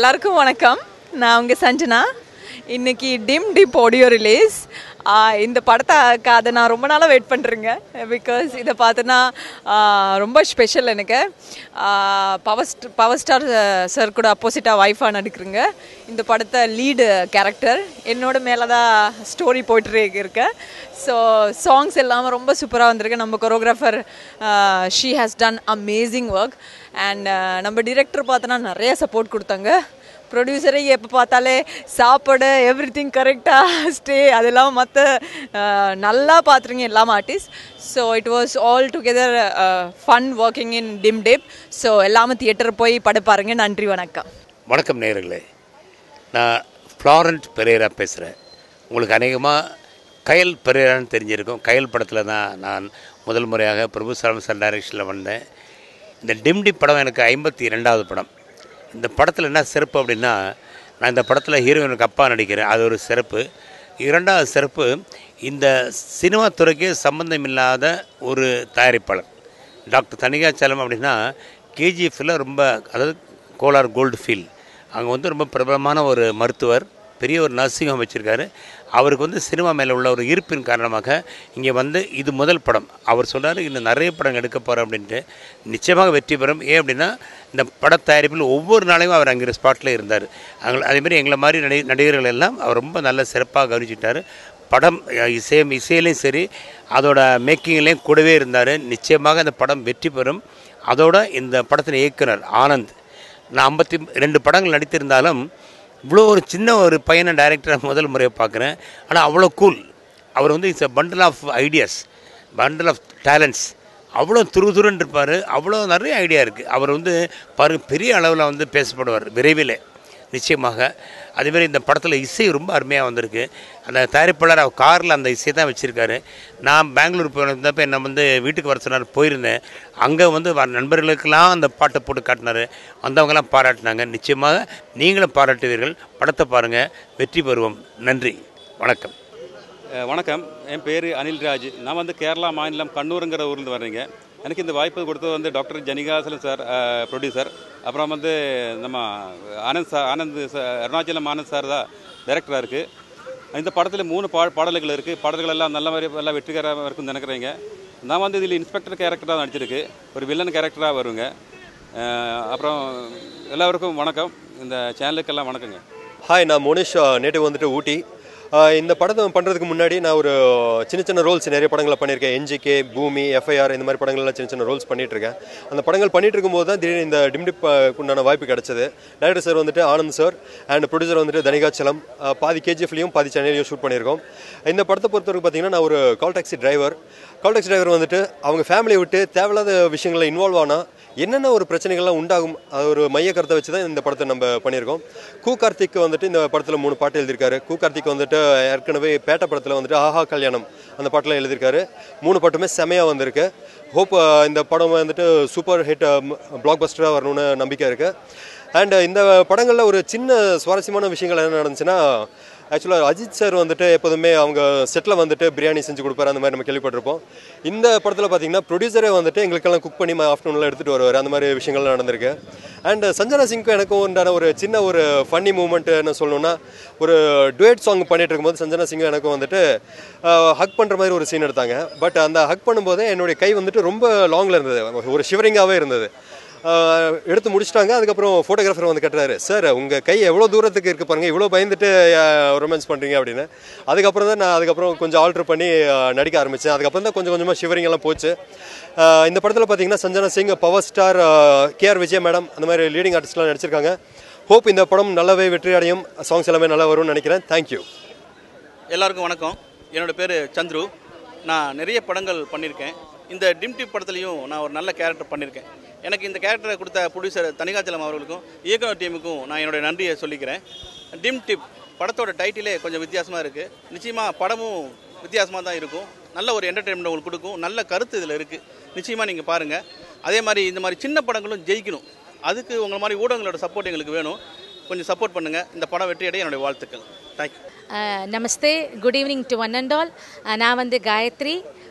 எல்லாருக்கும் வணக்கம். நான் உங்க சஞ்சனா. இன்னைக்கு டிம் டிப் ஆடியோ ரிலீஸ். இந்த படத்துக்காக நான் ரொம்ப நாளாக வெயிட் பண்ணுறேங்க. பிகாஸ் இதை பார்த்தோன்னா ரொம்ப ஸ்பெஷல் எனக்கு. பவர் ஸ்டார் சார் கூட அப்போசிட்டாக ஒய்ஃபாக நடிக்கிறேங்க. இந்த படத்தை லீடு கேரக்டர் என்னோட மேலே தான் ஸ்டோரி போய்ட்டு இருக்கேன். ஸோ சாங்ஸ் எல்லாமே ரொம்ப சூப்பராக வந்திருக்கு. நம்ம choreographer she has done amazing work. And நம்ம டிரெக்டர் பார்த்தோன்னா நிறைய சப்போர்ட் கொடுத்தாங்க. ப்ரொடியூசரை எப்போ பார்த்தாலே சாப்பாடு எவ்ரிதிங் கரெக்டாக ஸ்டே அதெல்லாம் மற்ற நல்லா பார்த்துருங்க எல்லாமே artist. So it was all together fun working in Tim Tip. So எல்லாமே தியேட்டர் போய் படம் பாருங்க. நன்றி, வணக்கம். வணக்கம் நேயர்களே, நான் ஃப்ளாரண்ட் பெரேரா பேசுகிறேன். உங்களுக்கு அநேகமாக கயல் பெரேரான்னு தெரிஞ்சிருக்கும். கயல் படத்தில் தான் நான் முதல் முறையாக பிரபு சார் டைரக்ஷனில் வந்தேன். இந்த டிம் டிப் படம் எனக்கு 52வது படம். இந்த படத்தில் என்ன சிறப்பு அப்படின்னா, நான் இந்த படத்தில் ஹீரோயினுக்கு அப்பா நடிக்கிறேன், அது ஒரு சிறப்பு. இரண்டாவது சிறப்பு, இந்த சினிமா துறைக்கு சம்பந்தம் இல்லாத ஒரு தயாரிப்பாளர் டாக்டர் தணிகாச்சலம் அப்படின்னா கேஜிஎஃப்பில் ரொம்ப, அதாவது கோலார் கோல்டு ஃபீல்ட், அங்கே வந்து ரொம்ப பிரபலமான ஒரு மருத்துவர், பெரிய ஒரு நர்சிங் ஹோம் வச்சுருக்காரு. அவருக்கு வந்து சினிமா மேலே உள்ள ஒரு ஈர்ப்பின் காரணமாக இங்கே வந்து இது முதல் படம். அவர் சொல்கிறார், இன்னும் நிறைய படங்கள் எடுக்க போகிறோம் அப்படின்ட்டு. நிச்சயமாக வெற்றி பெறும். ஏன் அப்படின்னா, இந்த பட தயாரிப்பில் ஒவ்வொரு நாளையும் அவர் அங்கே ஸ்பாட்டில் இருந்தார். அதேமாதிரி எங்களை மாதிரி நடிகர்கள் எல்லாம் அவர் ரொம்ப நல்ல சிறப்பாக கவனிச்சிட்டார். படம் இசையிலையும் சரி, அதோட மேக்கிங்லேயும் கூடவே இருந்தார். நிச்சயமாக அந்த படம் வெற்றி பெறும். அதோட இந்த படத்தின் இயக்குனர் ஆனந்த், நான் 52 படங்கள் நடித்திருந்தாலும் இவ்வளோ ஒரு சின்ன ஒரு பையனை டைரக்டராக முதல் முறையை பார்க்குறேன். ஆனால் அவ்வளோ கூல். அவர் வந்து it's a bundle of ideas, bundle of talents. அவ்வளோ துருதுருன்னு இருப்பார். அவ்வளோ நிறைய ஐடியா இருக்குது. அவர் வந்து பெரிய அளவில் வந்து பேசப்படுவார் விரைவில் நிச்சயமாக. அதேமாதிரி இந்த படத்தில் இசை ரொம்ப அருமையாக வந்திருக்கு. அந்த தயாரிப்பாளர் அவர் காரில் அந்த இசையை தான் வச்சுருக்காரு. நான் பெங்களூர் போயிருந்தப்போ என்னை வந்து வீட்டுக்கு வர சொன்னார், போயிருந்தேன். அங்கே வந்து நண்பர்களுக்கெல்லாம் அந்த பாட்டை போட்டு காட்டினார். வந்தவங்கெல்லாம் பாராட்டினாங்க. நிச்சயமாக நீங்களும் பாராட்டுவீர்கள். படத்தை பாருங்கள், வெற்றி பெறுவோம். நன்றி, வணக்கம். வணக்கம், என் பேர் அனில்ராஜ். நான் வந்து கேரளா மாநிலம் கண்ணூருங்கிற ஊர்லேருந்து வர்றேங்க. எனக்கு இந்த வாய்ப்பு கொடுத்தது வந்து டாக்டர் ஜனிகாசலம் சார், ப்ரொடியூசர். அப்புறம் வந்து நம்ம ஆனந்த் அருணாச்சலம் ஆனந்த் சார் தான் டைரக்டராக இருக்குது. இந்த படத்தில் 3 பாடல்கள் இருக்குது. பாடல்கள் எல்லாம் நல்ல மாதிரி எல்லாம் வெற்றிகரமாக இருக்குன்னு நினைக்கிறேங்க. நான் வந்து இதில் இன்ஸ்பெக்டர் கேரக்டராக நடிச்சிருக்கு, ஒரு வில்லன் கேரக்டராக வருங்க. அப்புறம் எல்லாருக்கும் வணக்கம், இந்த சேனலுக்கெல்லாம் வணக்கங்க. ஹாய், நான் மோனிஷ், நேட்டிவ் வந்துட்டு ஊட்டி. இந்த படத்தை பண்ணுறதுக்கு முன்னாடி நான் ஒரு சின்ன ரோல்ஸ் நிறைய படங்களை பண்ணியிருக்கேன். என்ஜிகே, பூமி, எஃப்ஐஆர், இந்த மாதிரி படங்கள்லாம் சின்ன ரோல்ஸ் பண்ணிகிட்ருக்கேன். அந்த படங்கள் பண்ணிகிட்டு இருக்கும்போது தான் திடீர்னு இந்த டிம்டிப் உண்டான வாய்ப்பு கிடச்சிது. டைரக்டர் சார் வந்துட்டு ஆனந்த் சார் அண்ட் ப்ரொடியூசர் வந்துட்டு தணிகாச்சலம். பாதி கேஜிஎஃப்லையும் பாதி சென்னையிலையும் ஷூட் பண்ணியிருக்கோம். இந்த படத்தை பொறுத்தவரைக்கும் பார்த்தீங்கன்னா, நான் ஒரு கால் டாக்ஸி டிரைவர் வந்துட்டு அவங்க ஃபேமிலியை விட்டு தேவையில்லாத விஷயங்களில் இன்வால்வ் ஆனால் என்னென்ன ஒரு பிரச்சனைகள்லாம் உண்டாகும், அது ஒரு மைய கருத்தை வச்சு தான் இந்த படத்தை நம்ம பண்ணியிருக்கோம். கார்த்திக் வந்துட்டு இந்த படத்தில் 3 பாட்டு எழுதியிருக்காரு. கார்த்திக் வந்துட்டு ஏற்கனவே பேட்ட படத்தில் வந்துட்டு ஆஹா கல்யாணம் அந்த பாட்டெலாம் எழுதியிருக்காரு. 3 பாட்டுமே செமையாக வந்திருக்கு. ஹோப் இந்த படம் வந்துட்டு சூப்பர் ஹிட் பிளாக் பஸ்டராக வரணும்னு நம்பிக்கை இருக்குது. அண்ட் இந்த படங்களில் ஒரு சின்ன சுவாரஸ்யமான விஷயங்கள் என்ன நடந்துச்சுன்னா, ஆக்சுவலாக அஜித் சார் வந்துட்டு எப்போதுமே அவங்க செட்டில் வந்துட்டு பிரியாணி செஞ்சு கொடுப்பாரு, அந்த மாதிரி நம்ம கேள்விப்பட்டிருப்போம். இந்த படத்தில் பார்த்தீங்கன்னா ப்ரொடியூசரே வந்துட்டு எங்களுக்கெல்லாம் குக் பண்ணி ஆஃப்டர்நூனில் எடுத்துகிட்டு வருவார். அந்த மாதிரி விஷயங்கள்லாம் நடந்திருக்கு. அண்ட் சஞ்சனா சிங்க்கும் எனக்கும் உண்டான ஒரு சின்ன ஒரு ஃபன்னி மூமெண்ட்டுன்னு சொல்லணும்னா, ஒரு டுவேட் சாங் பண்ணிகிட்டு இருக்கும்போது சஞ்சனா சிங்கும் எனக்கும் வந்துட்டு ஹக் பண்ணுற மாதிரி ஒரு சீன் எடுத்தாங்க. பட் அந்த ஹக் பண்ணும்போதே என்னுடைய கை வந்துட்டு ரொம்ப லாங்கில் இருந்தது, ஒரு ஷிவரிங்காகவே இருந்தது. எடுத்து முடிச்சிட்டாங்க. அதுக்கப்புறம் ஃபோட்டோகிராஃபர் வந்து கட்டுறாரு, சார் உங்கள் கை எவ்வளோ தூரத்துக்கு இருக்குது பாருங்கள், இவ்வளோ பயந்துட்டு ரொமான்ஸ் பண்ணுறீங்க அப்படின்னு. அதுக்கப்புறம் தான் நான் கொஞ்சம் ஆல்ட்ரு பண்ணி நடிக்க ஆரம்பித்தேன். அதுக்கப்புறம் தான் கொஞ்சம் கொஞ்சமாக ஷிவரிங் எல்லாம் போச்சு. இந்த படத்தில் பார்த்தீங்கன்னா Sanjana Singh, power star KR Vijay madam, அந்த மாதிரி லீடிங் ஆர்டிஸ்ட்லாம் நடிச்சிருக்காங்க. ஹோப் இந்த படம் நல்லாவே வெற்றி அடையும், சாங்ஸ் எல்லாமே நல்லா வரும்னு நினைக்கிறேன். தேங்க்யூ. எல்லாருக்கும் வணக்கம். என்னோடய பேர் சந்துரு. நான் நிறைய படங்கள் பண்ணியிருக்கேன். இந்த டிம்டிப் படத்துலையும் நான் ஒரு நல்ல கேரக்டர் பண்ணியிருக்கேன். எனக்கு இந்த கேரக்டரை கொடுத்த ப்ரொடியூசர் தணிகாச்சலம் அவர்களுக்கும் இயக்குனர் டீமுக்கும் நான் என்னுடைய நன்றியை சொல்லிக்கிறேன். டிம்டிப் படத்தோட டைட்டிலே கொஞ்சம் வித்தியாசமாக இருக்குது. நிச்சயமாக படமும் வித்தியாசமாக தான் இருக்கும். நல்ல ஒரு என்டர்டெயின்மெண்ட் உங்களுக்கு கொடுக்கும். நல்ல கருத்து இதில் இருக்குது. நிச்சயமாக நீங்கள் பாருங்கள். அதே மாதிரி இந்த மாதிரி சின்ன படங்களும் ஜெயிக்கணும். அதுக்கு உங்களை மாதிரி ஊடகங்களோட சப்போர்ட் எங்களுக்கு வேணும். கொஞ்சம் சப்போர்ட் பண்ணுங்கள். இந்த படம் வெற்றியடைய என்னுடைய வாழ்த்துக்கள். தேங்க்யூ. நமஸ்தே, good evening to one and all. நான் வந்து காயத்ரி.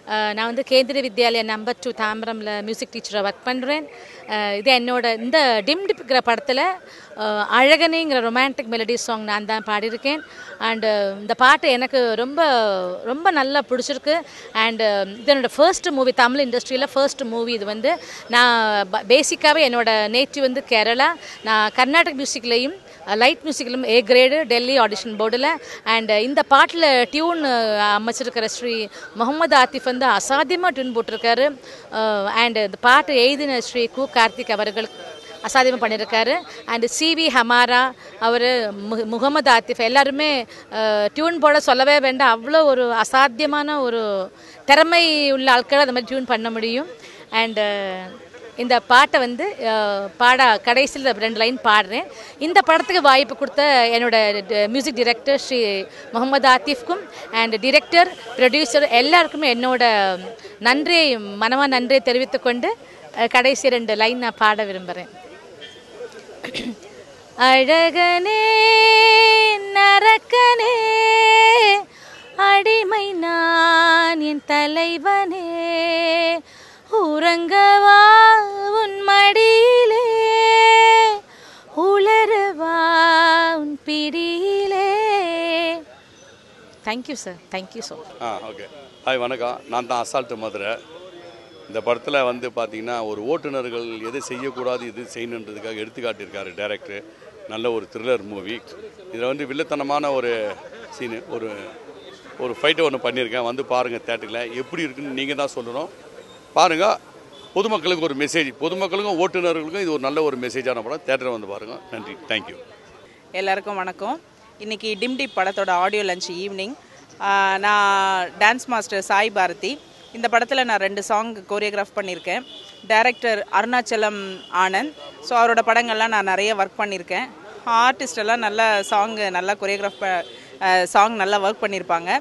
நான் வந்து கேந்திரிய வித்யாலயா நம்பர் 2 தாம்பரமில் மியூசிக் டீச்சராக ஒர்க் பண்ணுறேன். இது என்னோட இந்த டிம் டிப்ங்கிற படத்தில் அழகனேங்கிற ரொமான்டிக் மெலடி சாங் நான் தான் பாடியிருக்கேன். அண்டு இந்த பாட்டு எனக்கு ரொம்ப ரொம்ப நல்லா பிடிச்சிருக்கு. அண்டு இது என்னோடய ஃபர்ஸ்ட் மூவி, தமிழ் இண்டஸ்ட்ரியில் ஃபர்ஸ்ட் மூவி. இது வந்து நான் பேசிக்காகவே என்னோடய நேட்டிவ் வந்து கேரளா. நான் கர்நாடக் மியூசிக்லேயும் லைட் மியூசிக்கிலும் A கிரேடு டெல்லி ஆடிஷன் போர்டில். அண்ட் இந்த பாட்டில் டியூன் அமைச்சிருக்கிற ஸ்ரீ முகமது ஆத்திஃப் வந்து அசாத்தியமாக டியூன் போட்டிருக்காரு. அண்ட் இந்த பாட்டு எழுதின ஸ்ரீ கு கார்த்திக் அவர்கள் அசாத்தியமாக பண்ணியிருக்காரு. அண்டு CV ஹமாரா அவர் முகமது ஆத்திஃப் எல்லாருமே டியூன் போட சொல்லவே வேண்டாம், அவ்வளோ ஒரு அசாத்தியமான ஒரு திறமை உள்ள ஆட்கள் அந்த மாதிரி டியூன் பண்ண முடியும். அண்டு இந்த பாட்டை வந்து கடைசியில் 2 லைன் பாடுறேன். இந்த படத்துக்கு வாய்ப்பு கொடுத்த என்னோட மியூசிக் டைரக்டர் ஸ்ரீ முகமது ஆத்திஃப்க்கும் அண்ட் டிரெக்டர் ப்ரொடியூசர் எல்லாருக்குமே என்னோட மனமான நன்றியை தெரிவித்துக்கொண்டு கடைசி 2 லைன் நான் பாட விரும்புகிறேன். அழகனே நரக்கனே அடிமை நான் என் தலைவனே, உறங்கவா உன் மடியிலே உலரவா உன் பிடியிலே. Thank you sir, thank you so much. Okay, hi வணக்கம். நான் தான் அசால்ட்டு மதுரை. இந்த படத்தில் வந்து பார்த்திங்கன்னா ஒரு ஓட்டுநர்கள் எது செய்யக்கூடாது எது செய்யணுன்றதுக்காக எடுத்துக்காட்டியிருக்காரு டைரக்டர். நல்ல ஒரு த்ரில்லர் மூவி. இதில் வந்து வில்லத்தனமான ஒரு சீனு, ஒரு ஃபைட்டை ஒன்று பண்ணியிருக்கேன். வந்து பாருங்கள் தேட்டரில். எப்படி இருக்குன்னு நீங்கள் தான் சொல்லணும். பாருங்கள். பொதுமக்களுக்கு ஒரு மெசேஜ், பொதுமக்களுக்கும் ஓட்டுநர்களுக்கும் இது ஒரு நல்ல ஒரு மெசேஜான படம். தேட்டரை வந்து பாருங்கள். நன்றி, தேங்க்யூ. எல்லாருக்கும் வணக்கம். இன்றைக்கி டிம் டிப் படத்தோட ஆடியோ லஞ்ச் ஈவினிங். நான் டான்ஸ் மாஸ்டர் சாய் பாரதி. இந்த படத்தில் நான் 2 சாங் கோரியோகிராஃப் பண்ணியிருக்கேன். டைரக்டர் அருணாச்சலம் ஆனந்த். ஸோ அவரோட படங்கள்லாம் நான் நிறைய ஒர்க் பண்ணியிருக்கேன். ஆர்டிஸ்டெல்லாம் நல்லா நல்லா கோரியோகிராஃப் சாங் நல்லா ஒர்க் பண்ணியிருப்பாங்க.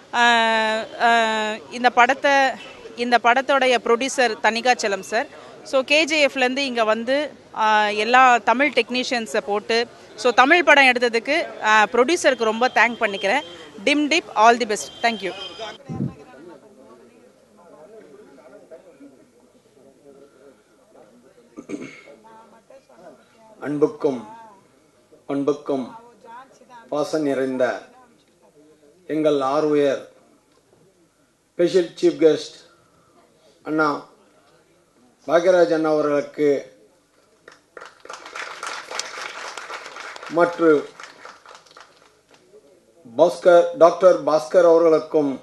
இந்த படத்தோடைய ப்ரொடியூசர் தனிகாச்சலம் சார். ஸோ KGFலேருந்து இங்கே வந்து எல்லா தமிழ் டெக்னீஷியன்ஸை போட்டு ஸோ தமிழ் படம் எடுத்ததுக்கு ப்ரொடியூசருக்கு ரொம்ப தேங்க் பண்ணிக்கிறேன். Tim Tip all the best. Thank you. அன்புக்கும் பாசம் நிறைந்த எங்கள் ஆர்வயர் ஸ்பெஷல் சீஃப் கெஸ்ட் அண்ணா பாக்யராஜ் அண்ணா அவர்களுக்கு மற்றும் டாக்டர் பாஸ்கர் அவர்களுக்கும்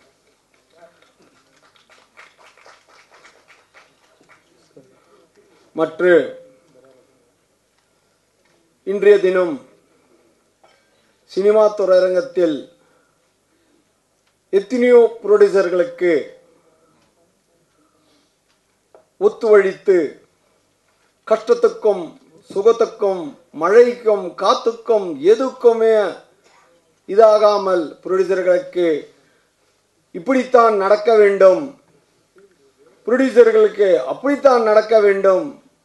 மற்றும் இன்றைய தினம் சினிமா துறையரங்கத்தில் எத்தனையோ புரொடியூசர்களுக்கு ஒத்துழைத்து கஷ்டத்துக்கும் சுகத்துக்கும் மழைக்கும் காத்துக்கும் எதுக்குமே இதாகாமல் புரொடியூசர்களுக்கு இப்படித்தான் நடக்க வேண்டும், புரொடியூசர்களுக்கு அப்படித்தான் நடக்க வேண்டும்,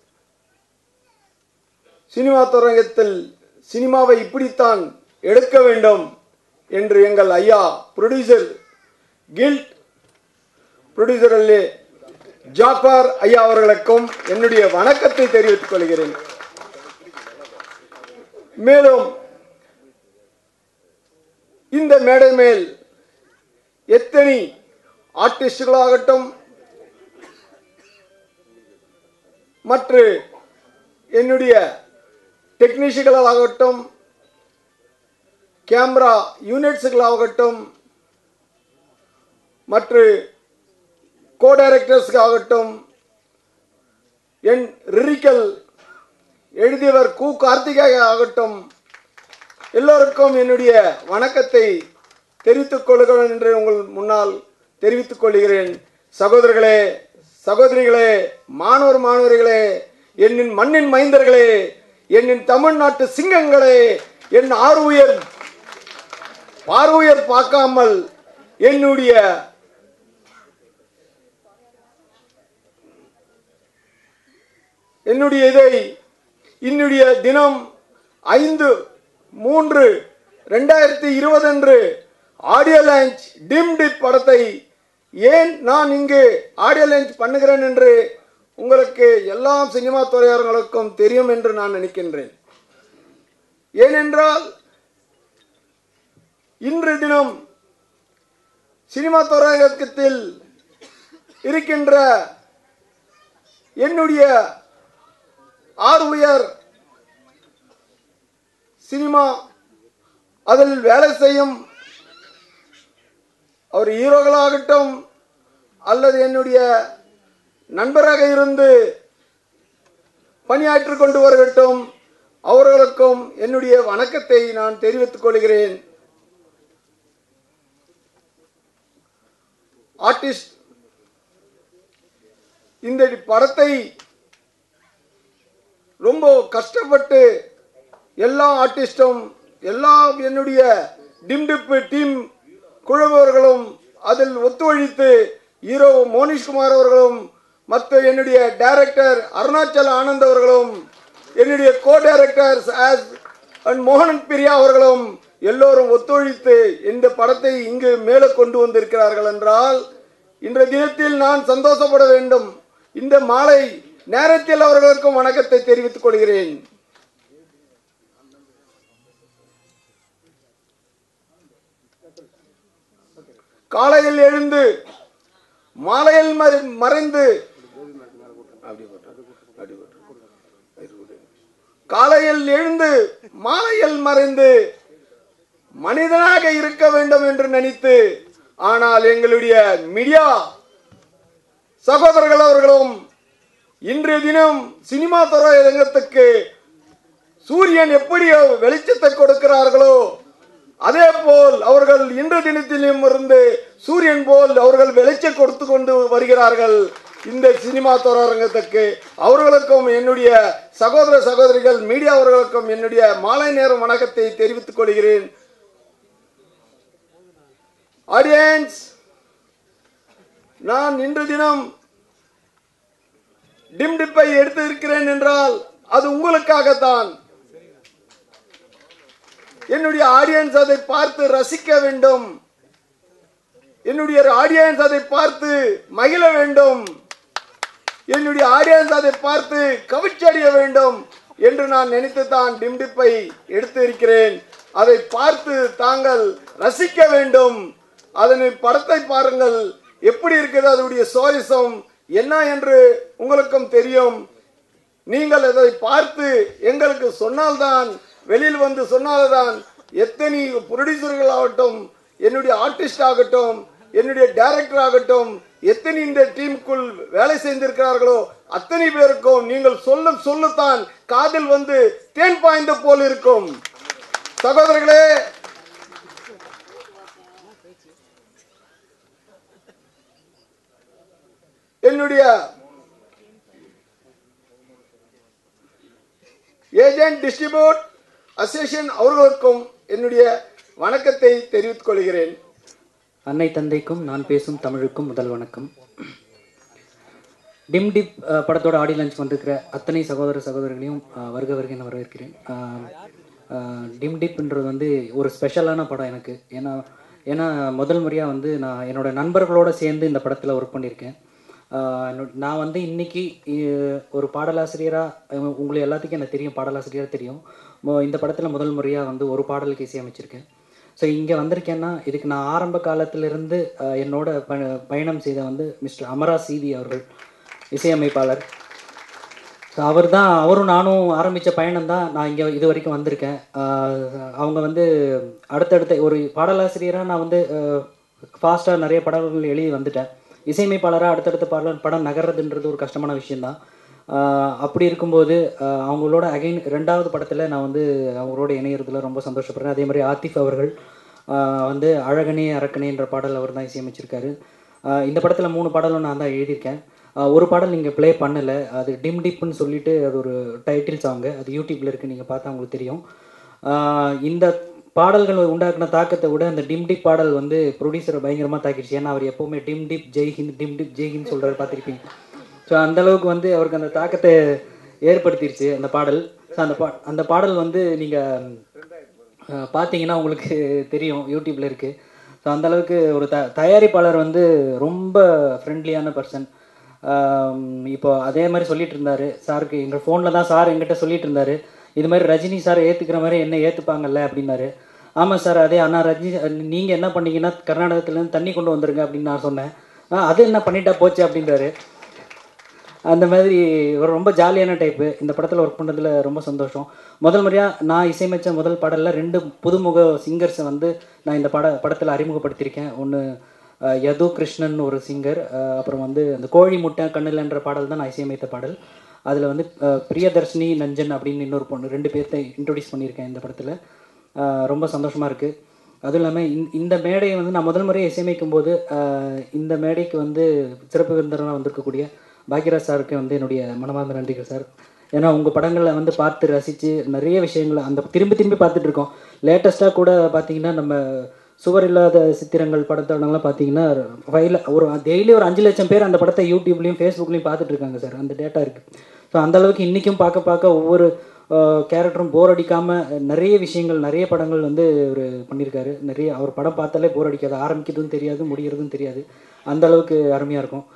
சினிமா துறையத்தில் சினிமாவை இப்படித்தான் எடுக்க வேண்டும் என்று எங்கள் ஐயா ப்ரொடியூசர் கில்ட் ப்ரொடியூசர் ஜாஃபர் ஐயா அவர்களுக்கும் என்னுடைய வணக்கத்தை தெரிவித்துக் கொள்கிறேன். மேலும் இந்த மேடை மேல் எத்தனை ஆர்டிஸ்டுகளாகட்டும் மற்ற என்னுடைய டெக்னீஷியன்களாகட்டும் கேமரா யூனிட்ஸுகளாகட்டும் மற்ற கோ டைரக்டர்ஸ்க்காகட்டும் என் லிரிக்கல் எழுதியவர் கு கார்த்திகேய ஆகட்டும் எல்லோருக்கும் என்னுடைய வணக்கத்தை தெரிவித்துக் கொள்கிறேன் என்று உங்கள் முன்னால் தெரிவித்துக் கொள்கிறேன். சகோதரர்களே, சகோதரிகளே, மாணவர்களே, என்னின் மண்ணின் மைந்தர்களே, என்னின் தமிழ்நாட்டு சிங்கங்களே, என் ஆர்வுயர் பார்க்காமல் என்னுடைய என்னுடைய தினம் 5/3/2020 அன்று ஆடியோ லான்ச் டிம் டிப் படத்தை ஏன் நான் இங்கு ஆடியோ லான்ச் பண்ணுகிறேன் என்று உங்களுக்கு எல்லா சினிமா துறையாளர்களுக்கும் தெரியும் என்று நான் நினைக்கின்றேன். ஏனென்றால் இன்று தினம் சினிமா துறையகத்தில் இருக்கின்ற என்னுடைய ஆர்வலர் சினிமா அதில் வேலை செய்யும் அவர் ஹீரோக்களாகட்டும் அல்லது என்னுடைய நண்பராக இருந்து பணியாற்றிக் கொண்டு வரட்டும், அவர்களுக்கும் என்னுடைய வணக்கத்தை நான் தெரிவித்துக் கொள்கிறேன். ஆர்டிஸ்ட் இந்த படத்தை ரொம்ப கஷ்டப்பட்டு எல்லா ஆர்டிஸ்டும் எல்லா என்னுடைய டிம்டிப்பு டீம் குழுவர்களும் அதில் ஒத்துழைத்து ஹீரோ மோனிஷ்குமார் அவர்களும் மற்ற என்னுடைய டைரக்டர் அருணாச்சல ஆனந்த் அவர்களும் என்னுடைய கோ டைரக்டர்ஸ் அண்ட் மோகன் பிரியா அவர்களும் எல்லோரும் ஒத்துழைத்து இந்த படத்தை இங்கு மேலே கொண்டு வந்திருக்கிறார்கள் என்றால் இன்றைய தினத்தில் நான் சந்தோஷப்பட வேண்டும். இந்த மாலை நேரத்தில் அவர்களுக்கும் வணக்கத்தை தெரிவித்துக் கொள்கிறேன். காலையில் எழுந்து மாலையில் மறைந்து காலையில் எழுந்து மாலையில் மறைந்து மனிதனாக இருக்க வேண்டும் என்று நினைத்து, ஆனால் எங்களுடைய மீடியா சகோதரர்கள் அவர்களும் இன்றைய தினம் சினிமா துறையரங்கத்துக்கு சூரியன் எப்படி வெளிச்சத்தை கொடுக்கிறார்களோ அதே போல் அவர்கள் இன்று தினத்திலும் இருந்து சூரியன் போல் அவர்கள் வெளிச்சம் கொடுத்து கொண்டு வருகிறார்கள் இந்த சினிமா துறையரங்கத்துக்கு. அவர்களுக்கும் என்னுடைய சகோதர சகோதரிகள் மீடியா அவர்களுக்கும் என்னுடைய மாலை நேரம் வணக்கத்தை தெரிவித்துக் கொள்கிறேன். ஆடியன்ஸ், நான் இன்று தினம் டிம்டிப்பை எடுத்து இருக்கிறேன் என்றால் அது உங்களுக்காகத்தான். என்னுடைய ஆடியன்ஸ் அதை பார்த்து ரசிக்க வேண்டும், என்னுடைய ஆடியன்ஸ் அதை பார்த்து மகிழ வேண்டும், என்னுடைய ஆடியன்ஸ் அதை பார்த்து கவிழ்ச்சி அடைய வேண்டும் என்று நான் நினைத்துத்தான் டிம்டிப்பை எடுத்து இருக்கிறேன். அதை பார்த்து தாங்கள் ரசிக்க வேண்டும். அதனை படத்தை பாருங்கள், எப்படி இருக்கிறது, அதனுடைய சுவாரஸ்யம் என்ன என்று உங்களுக்கும் தெரியும். நீங்கள் அதை பார்த்து எங்களுக்கு சொன்னால்தான், வெளியில் வந்து சொன்னால்தான் எத்தனை ப்ரொடியூசர்கள் ஆகட்டும், என்னுடைய ஆர்டிஸ்ட் ஆகட்டும், என்னுடைய டைரக்டர் ஆகட்டும், எத்தனை இந்த டீமுக்குள் வேலை செய்திருக்கிறார்களோ அத்தனை பேருக்கும் நீங்கள் சொல்லுத்தான் காதில் வந்து தேன் பாய்ந்த போல் இருக்கும். சகோதரர்களே, என்னுடைய ஏஜென்ட் டிஸ்ட்ரிபியூட் அசோசியேஷன் அவர்களுக்கும் என்னுடைய வணக்கத்தை தெரிவித்துக் கொள்கிறேன். அன்னை தந்தைக்கும் நான் பேசும் தமிழுக்கும் முதல் வணக்கம். டிம்டிப் படத்தோட ஆடியோ லான்ச் பண்ணிருக்கிற அத்தனை சகோதர சகோதரிகளையும் வருக வருக நான் வரவேற்கிறேன். டிம்டிப்ன்றது வந்து ஒரு ஸ்பெஷலான படம் எனக்கு. ஏன்னா முதல் முறையாக வந்து நான் என்னோட நண்பர்களோடு சேர்ந்து இந்த படத்தில் ஒர்க் பண்ணியிருக்கேன். நான் வந்து இன்னைக்கு ஒரு பாடலாசிரியராக, உங்களுக்கு எல்லாத்துக்கும் எனக்கு தெரியும், பாடலாசிரியராக தெரியும். இந்த படத்தில் முதல் முறையாக வந்து ஒரு பாடலுக்கு இசையமைச்சிருக்கேன். ஸோ இங்கே வந்திருக்கேன்னா இதுக்கு நான் ஆரம்ப காலத்திலிருந்து என்னோட பயணம் செய்த வந்து மிஸ்டர் அமரா சிவி அவர்கள், இசையமைப்பாளர். ஸோ அவரும் நானும் ஆரம்பித்த பயணம் தான் நான் இங்கே இது வரைக்கும் வந்திருக்கேன். அவங்க வந்து அடுத்தடுத்த ஒரு பாடலாசிரியராக நான் வந்து ஃபாஸ்ட்டாக நிறைய படங்கள் எழுதி வந்துட்டேன். இசையமைப்பாளராக அடுத்தடுத்த படம் நகர்றதுன்றது ஒரு கஷ்டமான விஷயந்தான். அப்படி இருக்கும்போது அவங்களோட அகைன் 2வது படத்தில் நான் வந்து அவங்களோட இணையறதுல ரொம்ப சந்தோஷப்படுறேன். அதே மாதிரி ஆத்திஃப் அவர்கள் வந்து அழகனே அரக்கனேன்ற பாடல் அவர் தான் இசையமைச்சிருக்காரு. இந்த படத்தில் 3 பாடலும் நான் தான் எழுதியிருக்கேன். ஒரு பாடல் நீங்கள் ப்ளே பண்ணலை, அது டிம்டிப்னு சொல்லிட்டு அது ஒரு டைட்டில் சாங்கு, அது யூடியூப்பில் இருக்குது, நீங்கள் பார்த்தா உங்களுக்கு தெரியும். இந்த பாடல்கள் உண்டாக்குன தாக்கத்தை விட அந்த டிம்டிப் பாடல் வந்து ப்ரொடியூசரை பயங்கரமாக தாக்கிடுச்சு. ஏன்னா அவர் எப்போவுமே டிம்டிப் ஜெய்ஹிந்த் சொல்கிறாரு, பார்த்துருப்பீங்க. ஸோ அந்தளவுக்கு வந்து அவருக்கு அந்த தாக்கத்தை ஏற்படுத்திடுச்சு அந்த பாடல். ஸோ அந்த பாடல் வந்து நீங்கள் பார்த்தீங்கன்னா உங்களுக்கு தெரியும், யூடியூப்பில் இருக்குது. ஸோ அந்தளவுக்கு ஒரு தயாரிப்பாளர் வந்து ரொம்ப ஃப்ரெண்ட்லியான பர்சன். இப்போ அதே மாதிரி சொல்லிட்டு இருந்தார் சாருக்கு, எங்கள் ஃபோனில் தான் சார் எங்கிட்ட சொல்லிட்டு இருந்தார், இது மாதிரி ரஜினி சார் ஏற்றுக்கிற மாதிரி என்ன ஏற்றுப்பாங்கல்ல அப்படின்னாரு. ஆமாம் சார், அதே அண்ணா ரஜினி நீங்கள் என்ன பண்ணீங்கன்னா கர்நாடகத்துலேருந்து தண்ணி கொண்டு வந்துருங்க அப்படின்னு நான் சொன்னேன். அது என்ன பண்ணிட்டா போச்சு அப்படின்றாரு. அந்த மாதிரி ஒரு ரொம்ப ஜாலியான டைப்பு. இந்த படத்தில் ஒர்க் பண்ணுறதுல ரொம்ப சந்தோஷம். முதல் முறையாக நான் இசையமைச்ச முதல் பாடலில் 2 புதுமுக சிங்கர்ஸை வந்து நான் இந்த படத்தில் அறிமுகப்படுத்தியிருக்கேன். ஒன்று யது கிருஷ்ணன் ஒரு சிங்கர், அப்புறம் வந்து அந்த கோழி முட்டை கண்ணில்ன்ற பாடல் தான் நான் இசையமைத்த பாடல். அதில் வந்து பிரியதர்ஷினி நஞ்சன் அப்படின்னு இன்னொரு பொண்ணு, 2 பேர்த்தை இன்ட்ரொடியூஸ் பண்ணியிருக்கேன் இந்த படத்தில். ரொம்ப சந்தோஷமாக இருக்குது. அதுவும் இல்லாமல் இந்த மேடையை வந்து நான் முதல் முறையை இசையமைக்கும் போது இந்த மேடைக்கு வந்து சிறப்பு விருந்தினராக வந்திருக்கக்கூடிய பாக்யராஜ் சாருக்கு வந்து என்னுடைய மனமார்ந்த நன்றிகள் சார். ஏன்னா உங்கள் படங்களில் வந்து பார்த்து ரசித்து நிறைய விஷயங்களை அந்த திரும்பி பார்த்துட்டு இருக்கோம். லேட்டஸ்ட்டாக கூட பார்த்தீங்கன்னா நம்ம சுவர் இல்லாத சித்திரங்கள் படத்தோடலாம் பார்த்தீங்கன்னா ஒரு டெய்லி ஒரு 5 லட்சம் பேர் அந்த படத்தை யூடியூப்லேயும் ஃபேஸ்புக்லேயும் பார்த்துட்டு இருக்காங்க சார். அந்த டேட்டா இருக்குது. ஸோ அந்தளவுக்கு இன்றைக்கும் பார்க்க ஒவ்வொரு கேரக்டரும் போர் அடிக்காமல் நிறைய விஷயங்கள் நிறைய படங்கள் வந்து அவர் பண்ணியிருக்காரு. நிறைய அவர் படம் பார்த்தாலே போர் அடிக்காது, ஆரம்பிக்கிறதும் தெரியாது முடிகிறதும் தெரியாது, அந்தளவுக்கு அருமையாக இருக்கும்.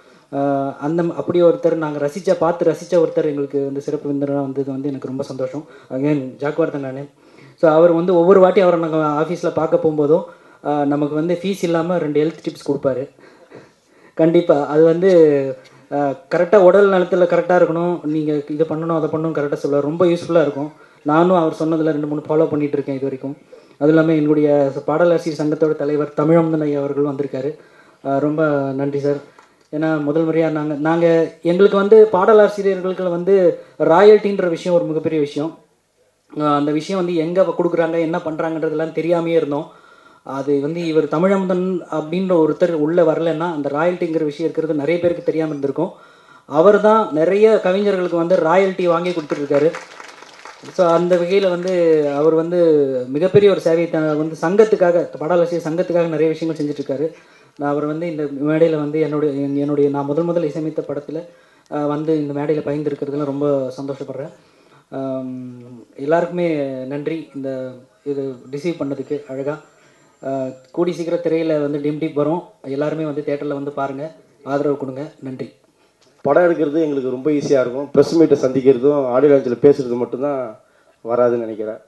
அப்படி ஒருத்தர் நாங்கள் பார்த்து ரசித்த ஒருத்தர் எங்களுக்கு வந்து சிறப்பு விருந்தினராக வந்தது வந்து எனக்கு ரொம்ப சந்தோஷம். அகேன் ஜாக்வார்த்தன் நான். ஸோ அவர் வந்து ஒவ்வொரு வாட்டி அவரை நாங்கள் ஆஃபீஸில் பார்க்க போகும்போதும் நமக்கு வந்து ஃபீஸ் இல்லாமல் 2 ஹெல்த் டிப்ஸ் கொடுப்பாரு கண்டிப்பாக. அது வந்து கரெக்டாக உடல் நலத்தில் கரெக்டாக இருக்கணும், நீங்கள் இதை பண்ணணும் அதை பண்ணணும் கரெக்டாக சொல்லுவார். ரொம்ப யூஸ்ஃபுல்லாக இருக்கும். நானும் அவர் சொன்னதில் 2-3 ஃபாலோ பண்ணிகிட்டு இருக்கேன் இது வரைக்கும். அதுவும் இல்லாமல் எங்களுடைய பாடலாசிரியர் சங்கத்தோட தலைவர் தமிழமுதன் ஐயா அவர்கள் வந்திருக்காரு. ரொம்ப நன்றி சார். ஏன்னா முதல் முறையாக நாங்கள் எங்களுக்கு வந்து பாடலாசிரியர்களுக்கு வந்து ராயல்ட்டின்ற விஷயம் ஒரு மிகப்பெரிய விஷயம். அந்த விஷயம் வந்து எங்கே கொடுக்குறாங்க என்ன பண்ணுறாங்கன்றதெல்லாம் தெரியாமையே இருந்தோம். அது வந்து இவர் தமிழமுதன் அப்படின்ற ஒருத்தர் உள்ளே வரலைன்னா அந்த ராயல்ட்டிங்கிற விஷயம் இருக்கிறது நிறைய பேருக்கு தெரியாமல் இருந்திருக்கும். அவர் தான் நிறைய கவிஞர்களுக்கு வந்து ராயல்ட்டி வாங்கி கொடுத்துட்ருக்காரு. ஸோ அந்த வகையில் வந்து அவர் வந்து மிகப்பெரிய ஒரு சேவையை வந்து சங்கத்துக்காக பாடலாசிரியர் சங்கத்துக்காக நிறைய விஷயங்கள் செஞ்சிட்ருக்காரு. நான் அவர் வந்து இந்த மேடையில் வந்து என்னுடைய நான் முதல் இசையமைத்த படத்தில் வந்து இந்த மேடையில் பகிர்ந்துருக்கிறதுல ரொம்ப சந்தோஷப்படுறேன். எல்லாருக்குமே நன்றி இந்த இது ரிசீவ் பண்ணதுக்கு அழகாக. கூடி சீக்கிரம் திரையில் வந்து டிப் வரும். எல்லாருமே வந்து தேட்டரில் வந்து பாருங்கள், ஆதரவு கொடுங்க. நன்றி. படம் எடுக்கிறது எங்களுக்கு ரொம்ப ஈஸியாக இருக்கும். ப்ரெஸ் மீட்டை சந்திக்கிறதும் ஆடியோ லான்ச்சில் பேசுகிறது மட்டும்தான் வராதுன்னு நினைக்கிறேன்.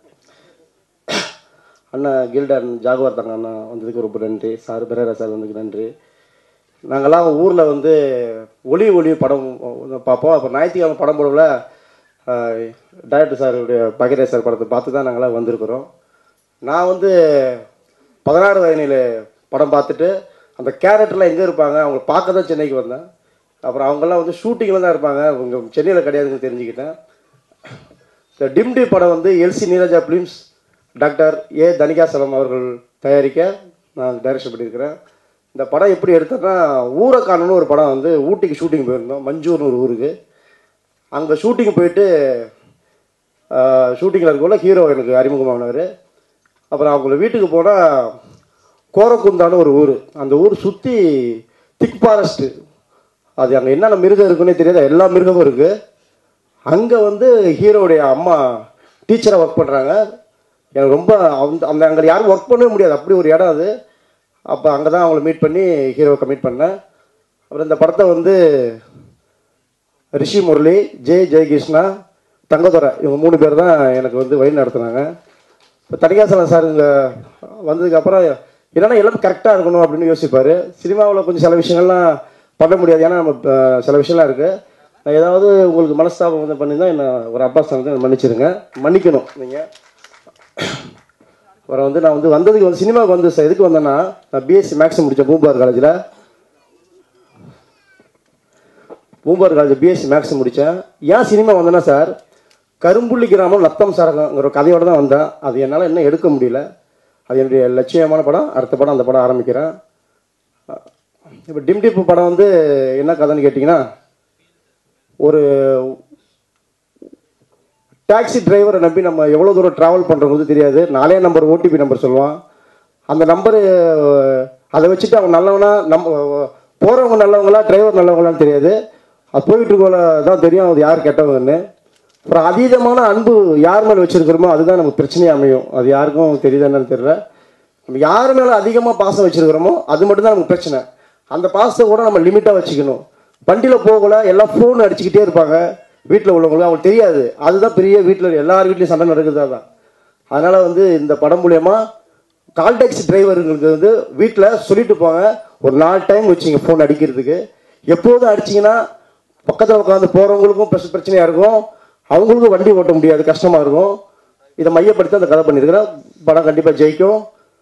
அண்ணா கில்டன் ஜாகுவார்த்தன் அண்ணா வந்ததுக்கு ரொம்ப நன்றி. சார் பெரேரா சார் வந்ததுக்கு நன்றி. நாங்கள்லாம் ஊரில் வந்து ஒளி படம் பார்ப்போம். அப்போ ஞாயிற்றுக்கிழமை படம் போடல டைரக்டர் சாருடைய பகரேஷ் சார் படத்தை பார்த்து தான் நாங்களாம் வந்திருக்கிறோம். நான் வந்து 16 வயதில் படம் பார்த்துட்டு அந்த கேரக்டர்லாம் எங்கே இருப்பாங்க அவங்க பார்க்க தான் சென்னைக்கு வந்தேன். அப்புறம் அவங்கெல்லாம் வந்து ஷூட்டிங்கில் தான் இருப்பாங்க, அவங்க சென்னையில் கிடையாதுன்னு தெரிஞ்சுக்கிட்டேன். இந்த டிம்டி படம் வந்து LC Neeraja films doctor A Thanikachalam அவர்கள் தயாரிக்க நான் டைரக்ஷன் பண்ணியிருக்கிறேன். இந்த படம் எப்படி எடுத்தேன்னா ஊரை காணணும்னு ஒரு படம் வந்து ஊட்டிக்கு ஷூட்டிங் போயிருந்தோம், மஞ்சூர்னு ஒரு ஊருக்கு. அங்கே ஷூட்டிங் போயிட்டு ஷூட்டிங்கில் இருக்கக்குள்ள ஹீரோ எனக்கு அறிமுகமானவர். அப்புறம் அவங்கள வீட்டுக்கு போனால் கோரக்குந்தான்னு ஒரு ஊர், அந்த ஊர் சுற்றி திக் ஃபாரஸ்ட்டு. அது அங்கே என்னென்ன மிருகம் இருக்குன்னே தெரியாது, எல்லா மிருகமும் இருக்குது. அங்கே வந்து ஹீரோடைய அம்மா டீச்சராக ஒர்க் பண்ணுறாங்க. எனக்கு ரொம்ப அந்த அங்கே யாரும் ஒர்க் பண்ணவே முடியாது, அப்படி ஒரு இடம் அது. அப்போ அங்கே தான் அவங்கள மீட் பண்ணி ஹீரோவை கமிட் பண்ணேன். அப்புறம் இந்த படத்தை வந்து ரிஷி முரளி, ஜெயகிருஷ்ணா, தங்கதுரை இவங்க 3 பேர் தான் எனக்கு வந்து வழி நடத்துனாங்க. இப்போ தனிகாசலம் சார் இங்கே வந்ததுக்கப்புறம் என்னென்னா எல்லாம் கரெக்டாக இருக்கணும் அப்படின்னு யோசிப்பார். சினிமாவில் கொஞ்சம் சில விஷயங்கள்லாம் பண்ண முடியாது, ஏன்னா நம்ம சில விஷயம்லாம் இருக்குது. நான் ஏதாவது உங்களுக்கு மனஸ்தாபம் வந்து பண்ணியிருந்தால் என்ன ஒரு அப்பாஸ் வந்து மன்னிச்சிருங்க, மன்னிக்கணும் நீங்கள். அப்புறம் வந்து நான் வந்து வந்ததுக்கு வந்து சினிமாவுக்கு வந்து எதுக்கு வந்தேன்னா நான் பிஎஸ்சி மேக்ஸ் முடித்தேன் பூம்பார் காலேஜில். பிஎஸ்சி மேக்ஸ் முடித்தேன். ஏன் சினிமா வந்தேன்னா சார் கரும்புள்ளி கிராமம் நத்தம் சரகங்கிற ஒரு கதையோடு தான் வந்தேன். அது என்னால் இன்னும் எடுக்க முடியல. அது என்னுடைய லட்சியமான படம். அடுத்த படம் அந்த படம் ஆரம்பிக்கிறேன். இப்போ டிம்டிப்பு படம் வந்து என்ன கதைன்னு கேட்டிங்கன்னா, ஒரு டாக்ஸி டிரைவரை நம்பி நம்ம எவ்வளோ தூரம் ட்ராவல் பண்ணுறது தெரியாது. 4 நம்பர் ஓடிபி நம்பர் சொல்லுவான். அந்த நம்பரு அதை வச்சுட்டு அவன் நல்லவனா போகிறவங்க நல்லவங்களா டிரைவர் நல்லவங்களான்னு தெரியாது. அது போயிட்டு இருக்கோல தான் தெரியும் அது யார் கெட்டவங்கன்னு. அப்புறம் அதீதமான அன்பு யார் மேலே வச்சுருக்கிறோமோ அதுதான் நமக்கு பிரச்சனையாக அமையும். அது யாருக்கும் தெரியுது என்னன்னு தெரியல. நம்ம யார் மேலே அதிகமாக பாசம் வச்சுருக்கிறோமோ அது மட்டும்தான் நமக்கு பிரச்சனை. அந்த பாசத்தை கூட நம்ம லிமிட்டாக வச்சுக்கணும். வண்டியில் போகல எல்லாம் ஃபோன் அடிச்சுக்கிட்டே இருப்பாங்க வீட்டில் உள்ளவங்களுக்கு, அவங்களுக்கு தெரியாது. அதுதான் பெரிய வீட்டில் எல்லார் வீட்லேயும் சண்டை நடக்குது. தான் அதனால் வந்து இந்த படம் மூலயமா கால் டாக்ஸி டிரைவருங்களுக்கு வந்து வீட்டில் சொல்லிட்டு போங்க, ஒரு 4 டைம் வச்சுங்க ஃபோன் அடிக்கிறதுக்கு. எப்போதும் அடிச்சிங்கன்னா பக்கத்தில் உட்காந்து போகிறவங்களுக்கும் பிரச்சனையாக இருக்கும், அவங்களுக்கும் வண்டி ஓட்ட முடியாது, கஷ்டமாக இருக்கும். இதை மையப்படுத்தி அந்த கதை பண்ணியிருக்கிறேன். படம் கண்டிப்பாக ஜெயிக்கும்.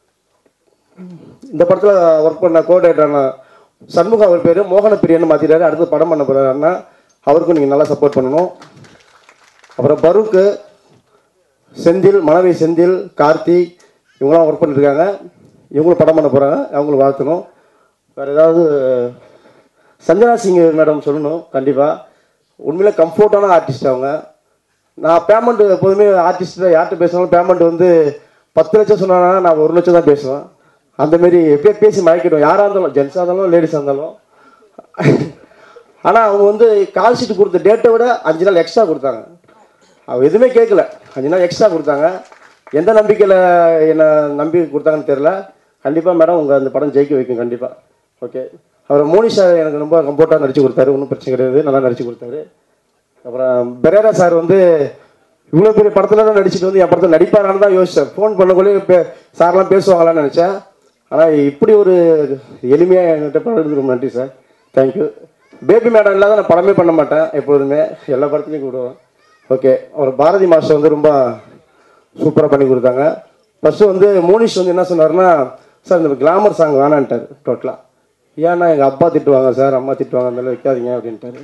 இந்த படத்தில் ஒர்க் பண்ண கோஆர்டினேட்டரான சண்முகம் அவர் பேர் மோகன பிரியன்னு மாற்றிட்டாரு. அடுத்து படம் பண்ண போகிறாருன்னா அவருக்கும் நீங்கள் நல்லா சப்போர்ட் பண்ணணும். அப்புறம் பரூக்கு, செந்தில், மனைவி செந்தில், கார்த்திக் இவங்களாம் ஒர்க் பண்ணியிருக்காங்க. இவங்களும் படம் பண்ண போகிறாங்க, அவங்களும் வாழ்த்தணும். வேறு ஏதாவது சஞ்சனா சிங் மேடம் சொல்லணும். கண்டிப்பாக உண்மையிலே கம்ஃபர்டான ஆர்டிஸ்ட் அவங்க. நான் பேமெண்ட் எப்போதுமே ஆர்டிஸ்ட்டில் யார்கிட்ட பேசினாலும் பேமெண்ட் வந்து 10 லட்சம் சொன்னாங்கன்னா நான் 1 லட்சம் தான் பேசுவேன். அந்தமாரி எப்படியே பேசி மயக்கிடுவோம், யாராக இருந்தாலும், ஜென்ஸாக இருந்தாலும் லேடிஸாக இருந்தாலும். ஆனால் அவங்க வந்து கால் ஷீட் கொடுத்த டேட்டை விட 5 நாள் எக்ஸ்ட்ரா கொடுத்தாங்க. அவங்க எதுவுமே கேட்கல, 5 நாள் எக்ஸ்ட்ரா கொடுத்தாங்க. எந்த நம்பிக்கையில் என்னை நம்பி கொடுத்தாங்கன்னு தெரில. கண்டிப்பாக மேடம் உங்கள் அந்த படம் ஜெயிக்க வைக்கும் கண்டிப்பாக. ஓகே. அப்புறம் மோனிஷா எனக்கு ரொம்ப கம்ஃபர்ட்டாக நடிச்சு கொடுத்தாரு, ஒன்றும் பிரச்சனை கிடையாது, நல்லா நடிச்சு கொடுத்தாரு. அப்புறம் பெரேரா சார் வந்து இவ்வளோ பெரிய படத்தில் நடிச்சுட்டு வந்து என் படத்தில் நடிப்பாரான்னு தான் யோசித்தேன். ஃபோன் பண்ணக்குள்ளே சார்லாம் பேசுவாங்களான்னு நினச்சேன். ஆனால் இப்படி ஒரு எளிமையாக என்கிட்ட படம் ரொம்ப நன்றி சார், தேங்க்யூ. பேபி மேடம் இல்லாத நான் படமே பண்ண மாட்டேன், எப்போதுமே எல்லா படத்துலையும் கூடுவேன். ஓகே. அவர் பாரதி மாஸ்டர் வந்து ரொம்ப சூப்பராக பண்ணி கொடுத்தாங்க. ஃபஸ்ட்டு வந்து மோனிஷ் வந்து என்ன சொன்னார்னா, சார் இந்த கிளாமர் சாங் வேணான்ட்டார் டோட்டலாக. ஏன்னா எங்கள் அப்பா திட்டுவாங்க சார், அம்மா திட்டுவாங்க, அந்த வைக்காதீங்க அப்படின்ட்டாரு.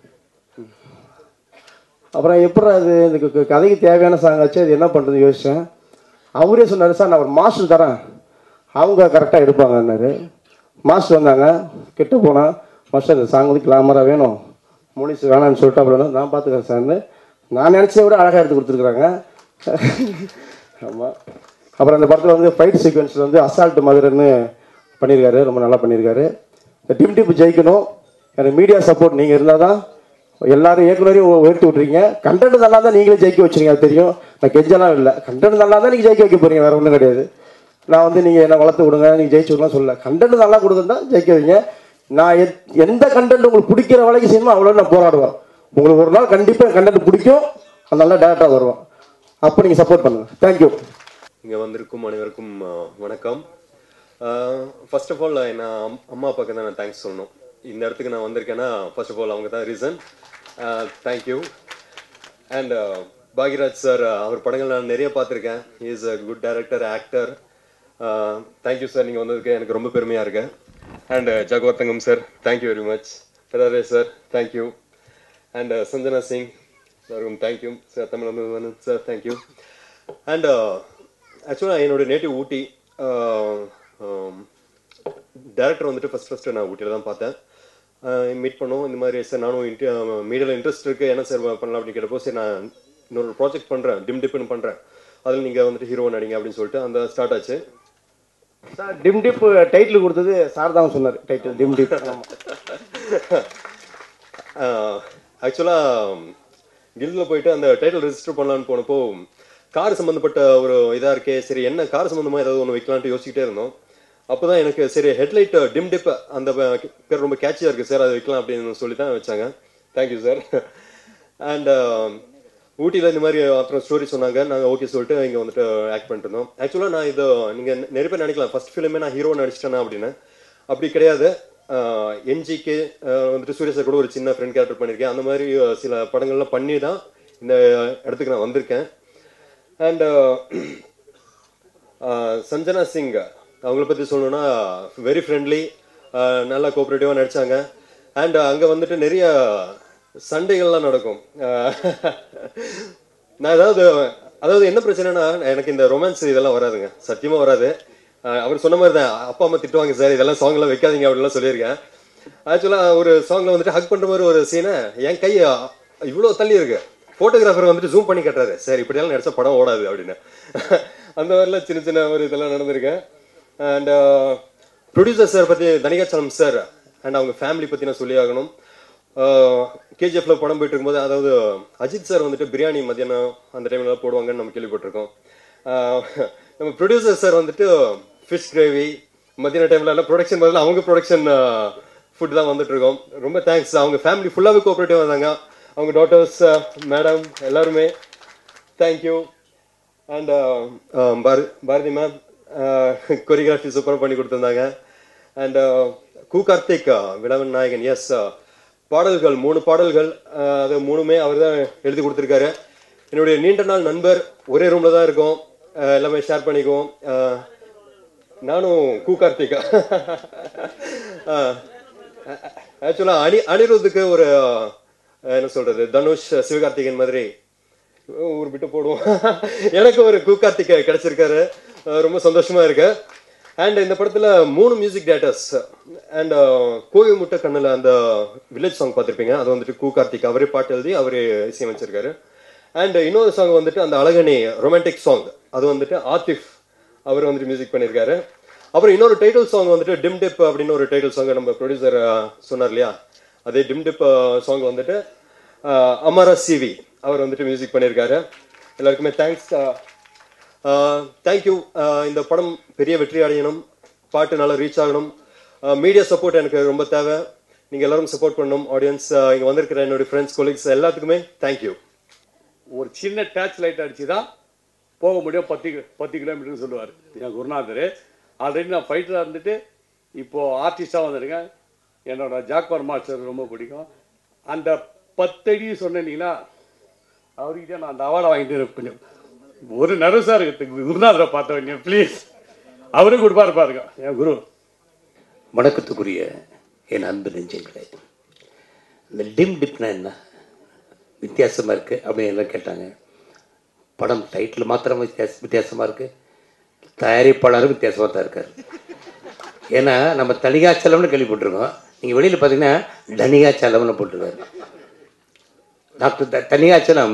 அப்புறம் எப்படி அது இந்த கதைக்கு தேவையான சாங் ஆச்சு, அது என்ன பண்ணுறது யோசித்தேன். அவரே சொன்னார், சார் நான் ஒரு மாஸ்டர் தரேன், அவங்க கரெக்டாக எடுப்பாங்கன்னாரு. மாஸ்டர் வந்தாங்க, கிட்ட போனால், மாஸ்டர் இந்த சாங் வந்து கிளாமராக வேணும், மோனிஷ் வேணான்னு சொல்லிட்டு அப்புறம் நான் பார்த்துக்கிறேன் சார்னு. நான் நினச்சதை விட அழகாக எடுத்து கொடுத்துருக்குறாங்க. ஆமாம். அப்புறம் அந்த படத்தில் வந்து ஃபைட் சீக்வன்ஸில் வந்து அசால்ட் மதுரைன்னு பண்ணியிருக்காரு, ரொம்ப நல்லா பண்ணியிருக்காரு. இந்த டிப் ஜெயிக்கணும். எனக்கு மீடியா சப்போர்ட் நீங்கள் இருந்தால் தான். எல்லாரும் இயக்குனரையும் உயர்த்தி விட்றீங்க. கண்டென்ட் நல்லா தான் நீங்களே ஜெயிக்க வச்சுருங்க, அது தெரியும். நான் கெஞ்சலாம் இல்லை, கண்டென்ட் நல்லா தான் நீங்கள் ஜெயிக்க வைக்க போகிறீங்க, வேறு ஒன்றும் கிடையாது. நான் வந்து நீங்கள் என்ன வளர்த்து விடுங்க, நீங்கள் ஜெயிச்சு விடலாம் சொல்லல. கண்டென்ட் நல்லா கொடுக்குறதா ஜெயிக்க வைங்க. நான் எந்த கண்டென்ட் உங்களுக்கு பிடிக்கிற வேலைக்கு செய்யணுமோ அவ்வளோ நான் போராடுவேன். உங்களுக்கு ஒரு நாள் கண்டிப்பாக கண்டென்ட் பிடிக்கும், அதனால டேரக்டாக வருவேன். அப்போ நீங்கள் சப்போர்ட் பண்ணுங்கள். தேங்க்யூ. இங்கே வந்திருக்கும் அனைவருக்கும் வணக்கம். ஃபர்ஸ்ட் ஆஃப் ஆல் என்ன அம்மா அப்பாவுக்கு தான் நான் தேங்க்ஸ் சொல்லணும். இந்த இடத்துக்கு நான் வந்திருக்கேன்னா ஃபர்ஸ்ட் ஆஃப் ஆல் அவங்க தான் reason. Thank you. And Bhagyaraj sir, அவர் படங்கள் நான் நிறைய பார்த்துருக்கேன். He is a good director, actor. Thank you sir, நீங்கள் வந்ததுக்கு எனக்கு ரொம்ப பெருமையாக இருக்கு. And Jagavarthangam sir, thank you very much. பெராரே sir, thank you. And Sanjana Singh சாருக்கும் தேங்க்யூ சார், தமிழ் வந்து சார் தேங்க்யூ. அண்ட் ஆக்சுவலாக என்னோட நேட்டிவ் ஊட்டி. டேரக்டர் வந்துட்டு ஃபஸ்ட்டு நான் ஊட்டியில் தான் பார்த்தேன். மீட் பண்ணோம். இந்த மாதிரி சார் நானும் மீடியாவில் இன்ட்ரெஸ்ட் இருக்குது, என்ன சார் பண்ணலாம் அப்படின்னு கேட்டப்போ, சரி நான் இன்னொரு ப்ராஜெக்ட் பண்ணுறேன், டிப்னு பண்ணுறேன், அதில் நீங்கள் வந்துட்டு ஹீரோ நடிங்க அப்படின்னு சொல்லிட்டு அந்த ஸ்டார்ட் ஆச்சு. சார் டிப் டைட்டில் கொடுத்தது சார் தான் சொன்னார், டைட்டில் டிப். ஆக்சுவலாக கில்டில் போயிட்டு அந்த டைட்டில் ரெஜிஸ்டர் பண்ணலான்னு போனப்போ கார் சம்மந்தப்பட்ட ஒரு இதாக இருக்கே, சரி என்ன கார் சம்மந்தமாக ஏதாவது ஒன்று வைக்கலான்ட்டு யோசிச்சுட்டே இருந்தோம். அப்போ தான் எனக்கு சரி ஹெட்லைட் டிப் அந்த பேர் ரொம்ப கேட்சியாக இருக்குது சார், அதை வைக்கலாம் அப்படின்னு சொல்லி தான் வச்சாங்க. Thank you sir. அண்ட் ஊட்டியில் இந்த மாதிரி அப்புறம் ஸ்டோரி சொன்னாங்க, நாங்கள் ஓகே சொல்லிட்டு இங்கே வந்துட்டு ஆக்ட் பண்ணிட்டு இருந்தோம். ஆக்சுவலாக நான் இது நீங்கள் நிறைய பேர் நினைக்கலாம் ஃபர்ஸ்ட் ஃபிலிமே நான் ஹீரோ நடிச்சிட்டேன்னா அப்படின்னு. அப்படி கிடையாது. என்ஜிக்கு வந்துட்டு சூர்யா சார் கூட ஒரு சின்ன ஃப்ரெண்ட் கேரக்டர் பண்ணியிருக்கேன். அந்த மாதிரி சில படங்கள்லாம் பண்ணி தான் இந்த இடத்துக்கு நான் வந்திருக்கேன். அண்ட் சஞ்சனா சிங் அவங்கள பற்றி சொல்லணும்னா வெரி ஃப்ரெண்ட்லி, நல்லா கோஆப்ரேட்டிவாக நடித்தாங்க. அண்ட் அங்கே வந்துட்டு நிறைய சண்டைகள்லாம் நடக்கும். நான் அதாவது என்ன பிரச்சனைனா, எனக்கு இந்த ரொமான்ஸ் இதெல்லாம் வராதுங்க, சத்தியமாக வராது. அவர் சொன்ன மாதிரி தான், அப்பா அம்மா திட்டுவாங்க சார், இதெல்லாம் சாங்லாம் வைக்காதீங்க அப்படின்லாம் சொல்லியிருக்கேன். ஆக்சுவலாக ஒரு சாங்கில் வந்துட்டு ஹக் பண்ணுற மாதிரி ஒரு சீனை என் கை இவ்வளோ தள்ளி இருக்கு, ஃபோட்டோகிராஃபர் வந்துட்டு ஜூம் பண்ணி கட்டுறாரு, சார் இப்படியெல்லாம் நடிச்சா படம் ஓடாது அப்படின்னு. அந்த மாதிரிலாம் சின்ன சின்ன ஒரு இதெல்லாம் நடந்திருக்கேன். அண்ட் ப்ரொடியூசர் சார் பற்றி தனிகாச்சலம் சார் அண்ட் அவங்க ஃபேமிலி பற்றி நான் சொல்லி ஆகணும். கேஜிஎஃப்ல படம் போயிட்டு இருக்கும்போது, அதாவது அஜித் சார் வந்துட்டு பிரியாணி மத்தியானம் அந்த டைம்ல போடுவாங்கன்னு நம்ம கேள்விப்பட்டிருக்கோம். நம்ம ப்ரொடியூசர் சார் வந்துட்டு ஃபிஷ் கிரேவி, மத்தியான டைமில் எல்லாம் ப்ரொடக்ஷன் பதில் அவங்க ப்ரொடக்ஷன் ஃபுட் தான் வந்துட்டு இருக்கோம். ரொம்ப தேங்க்ஸ். அவங்க ஃபேமிலி ஃபுல்லாகவே கோஆப்ரேட்டிவ் வந்தாங்க. அவங்க டாட்டர்ஸ், மேடம் எல்லாருமே thank you. And Bharathi ma'am choreography சூப்பராக பண்ணி கொடுத்துருந்தாங்க. அண்ட் கு கார்த்திக் விளவன் நாயகன், எஸ் பாடல்கள் 3 பாடல்கள், அது 3மே அவர் தான் எழுதி கொடுத்துருக்காரு. என்னுடைய நீண்ட நாள் நண்பர், ஒரே ரூமில் தான் இருக்கோம், எல்லாமே ஷேர் பண்ணிக்குவோம். நானும் கு கார்த்திகா ஆக்சுவலாக அனிருத்துக்கு ஒரு என்ன சொல்றது, தனுஷ் சிவகார்த்திகேயன் மாதிரி ஒரு விட்டு போடுவோம். எனக்கு ஒரு கு கார்த்திகை கிடைச்சிருக்காரு, ரொம்ப சந்தோஷமா இருக்கு. அண்ட் இந்த படத்துல 3 மியூசிக் டேரக்டர்ஸ். அண்ட் கோவை முட்டை கண்ணுல அந்த வில்லேஜ் சாங் பார்த்துருப்பீங்க, அது வந்துட்டு கு கார்த்திக் அவரே பாட்டு எழுதி அவரே இசையமைச்சிருக்காரு. அண்ட் இன்னொரு சாங் வந்துட்டு அந்த அழகனே ரொமான்டிக் சாங், அது வந்துட்டு ஆத்திஃப் அவர் வந்துட்டு மியூசிக் பண்ணியிருக்காரு. அப்புறம் இன்னொரு டைட்டில் சாங் வந்துட்டு டிம் டிப் அப்படின்னு ஒரு டைட்டில் சாங் நம்ம ப்ரொடியூசர் சொன்னார் இல்லையா, அதே டிம் டிப் சாங் வந்துட்டு அமரா சிவி அவர் வந்துட்டு மியூசிக் பண்ணியிருக்காரு. எல்லாருக்குமே தேங்க்ஸ், தேங்க்யூ. இந்த படம் பெரிய வெற்றி அடையணும், பாட்டு நல்லா ரீச் ஆகணும். மீடியா சப்போர்ட் எனக்கு ரொம்ப தேவை, நீங்கள் எல்லாரும் சப்போர்ட் பண்ணணும். ஆடியன்ஸ், இங்கே வந்திருக்கிற என்னுடைய ஃப்ரெண்ட்ஸ், கொலீக்ஸ் எல்லாத்துக்குமே தேங்க்யூ. ஒரு சின்ன டேச் லைட் அடிச்சு தான் போக முடியும், 10 கிலோமீட்டர்னு சொல்லுவார் என் குருநாதர். ஆல்ரெடி நான் ஃபைட்டராக இருந்துட்டு இப்போது ஆர்டிஸ்டாக வந்துருக்கேன். என்னோட ஜாக்வார் மாஸ்டர் ரொம்ப பிடிக்கும். அந்த 10 அடி சொன்னீங்கன்னா அவர்கிட்ட நான் அந்த அவார்டை வாங்கிட்டு கொஞ்சம் ஒரு நர்வஸாக இருக்கிறதுக்கு குருநாதரை பார்த்தவங்க ப்ளீஸ், அவரும் கொடுப்பாரு பாருங்க என் குரு. வணக்கத்துக்குரிய என் அன்பு நெஞ்சங்களே, இந்த டிம் டிப்னா என்ன வித்தியாசமாக இருக்குது அப்படின்னு எல்லாம் கேட்டாங்க. படம் டைட்டில் மாத்திரம் வித்தியாசமாக இருக்குது, தயாரிப்பாளரும் வித்தியாசமாக தான் இருக்கார். ஏன்னா நம்ம தனிகாச்சலம்னு கேள்விப்பட்டிருக்கோம், நீங்கள் வெளியில் பார்த்தீங்கன்னா தனிகாச்சலம்னு போட்டிருக்காரு. Doctor Thanikachalam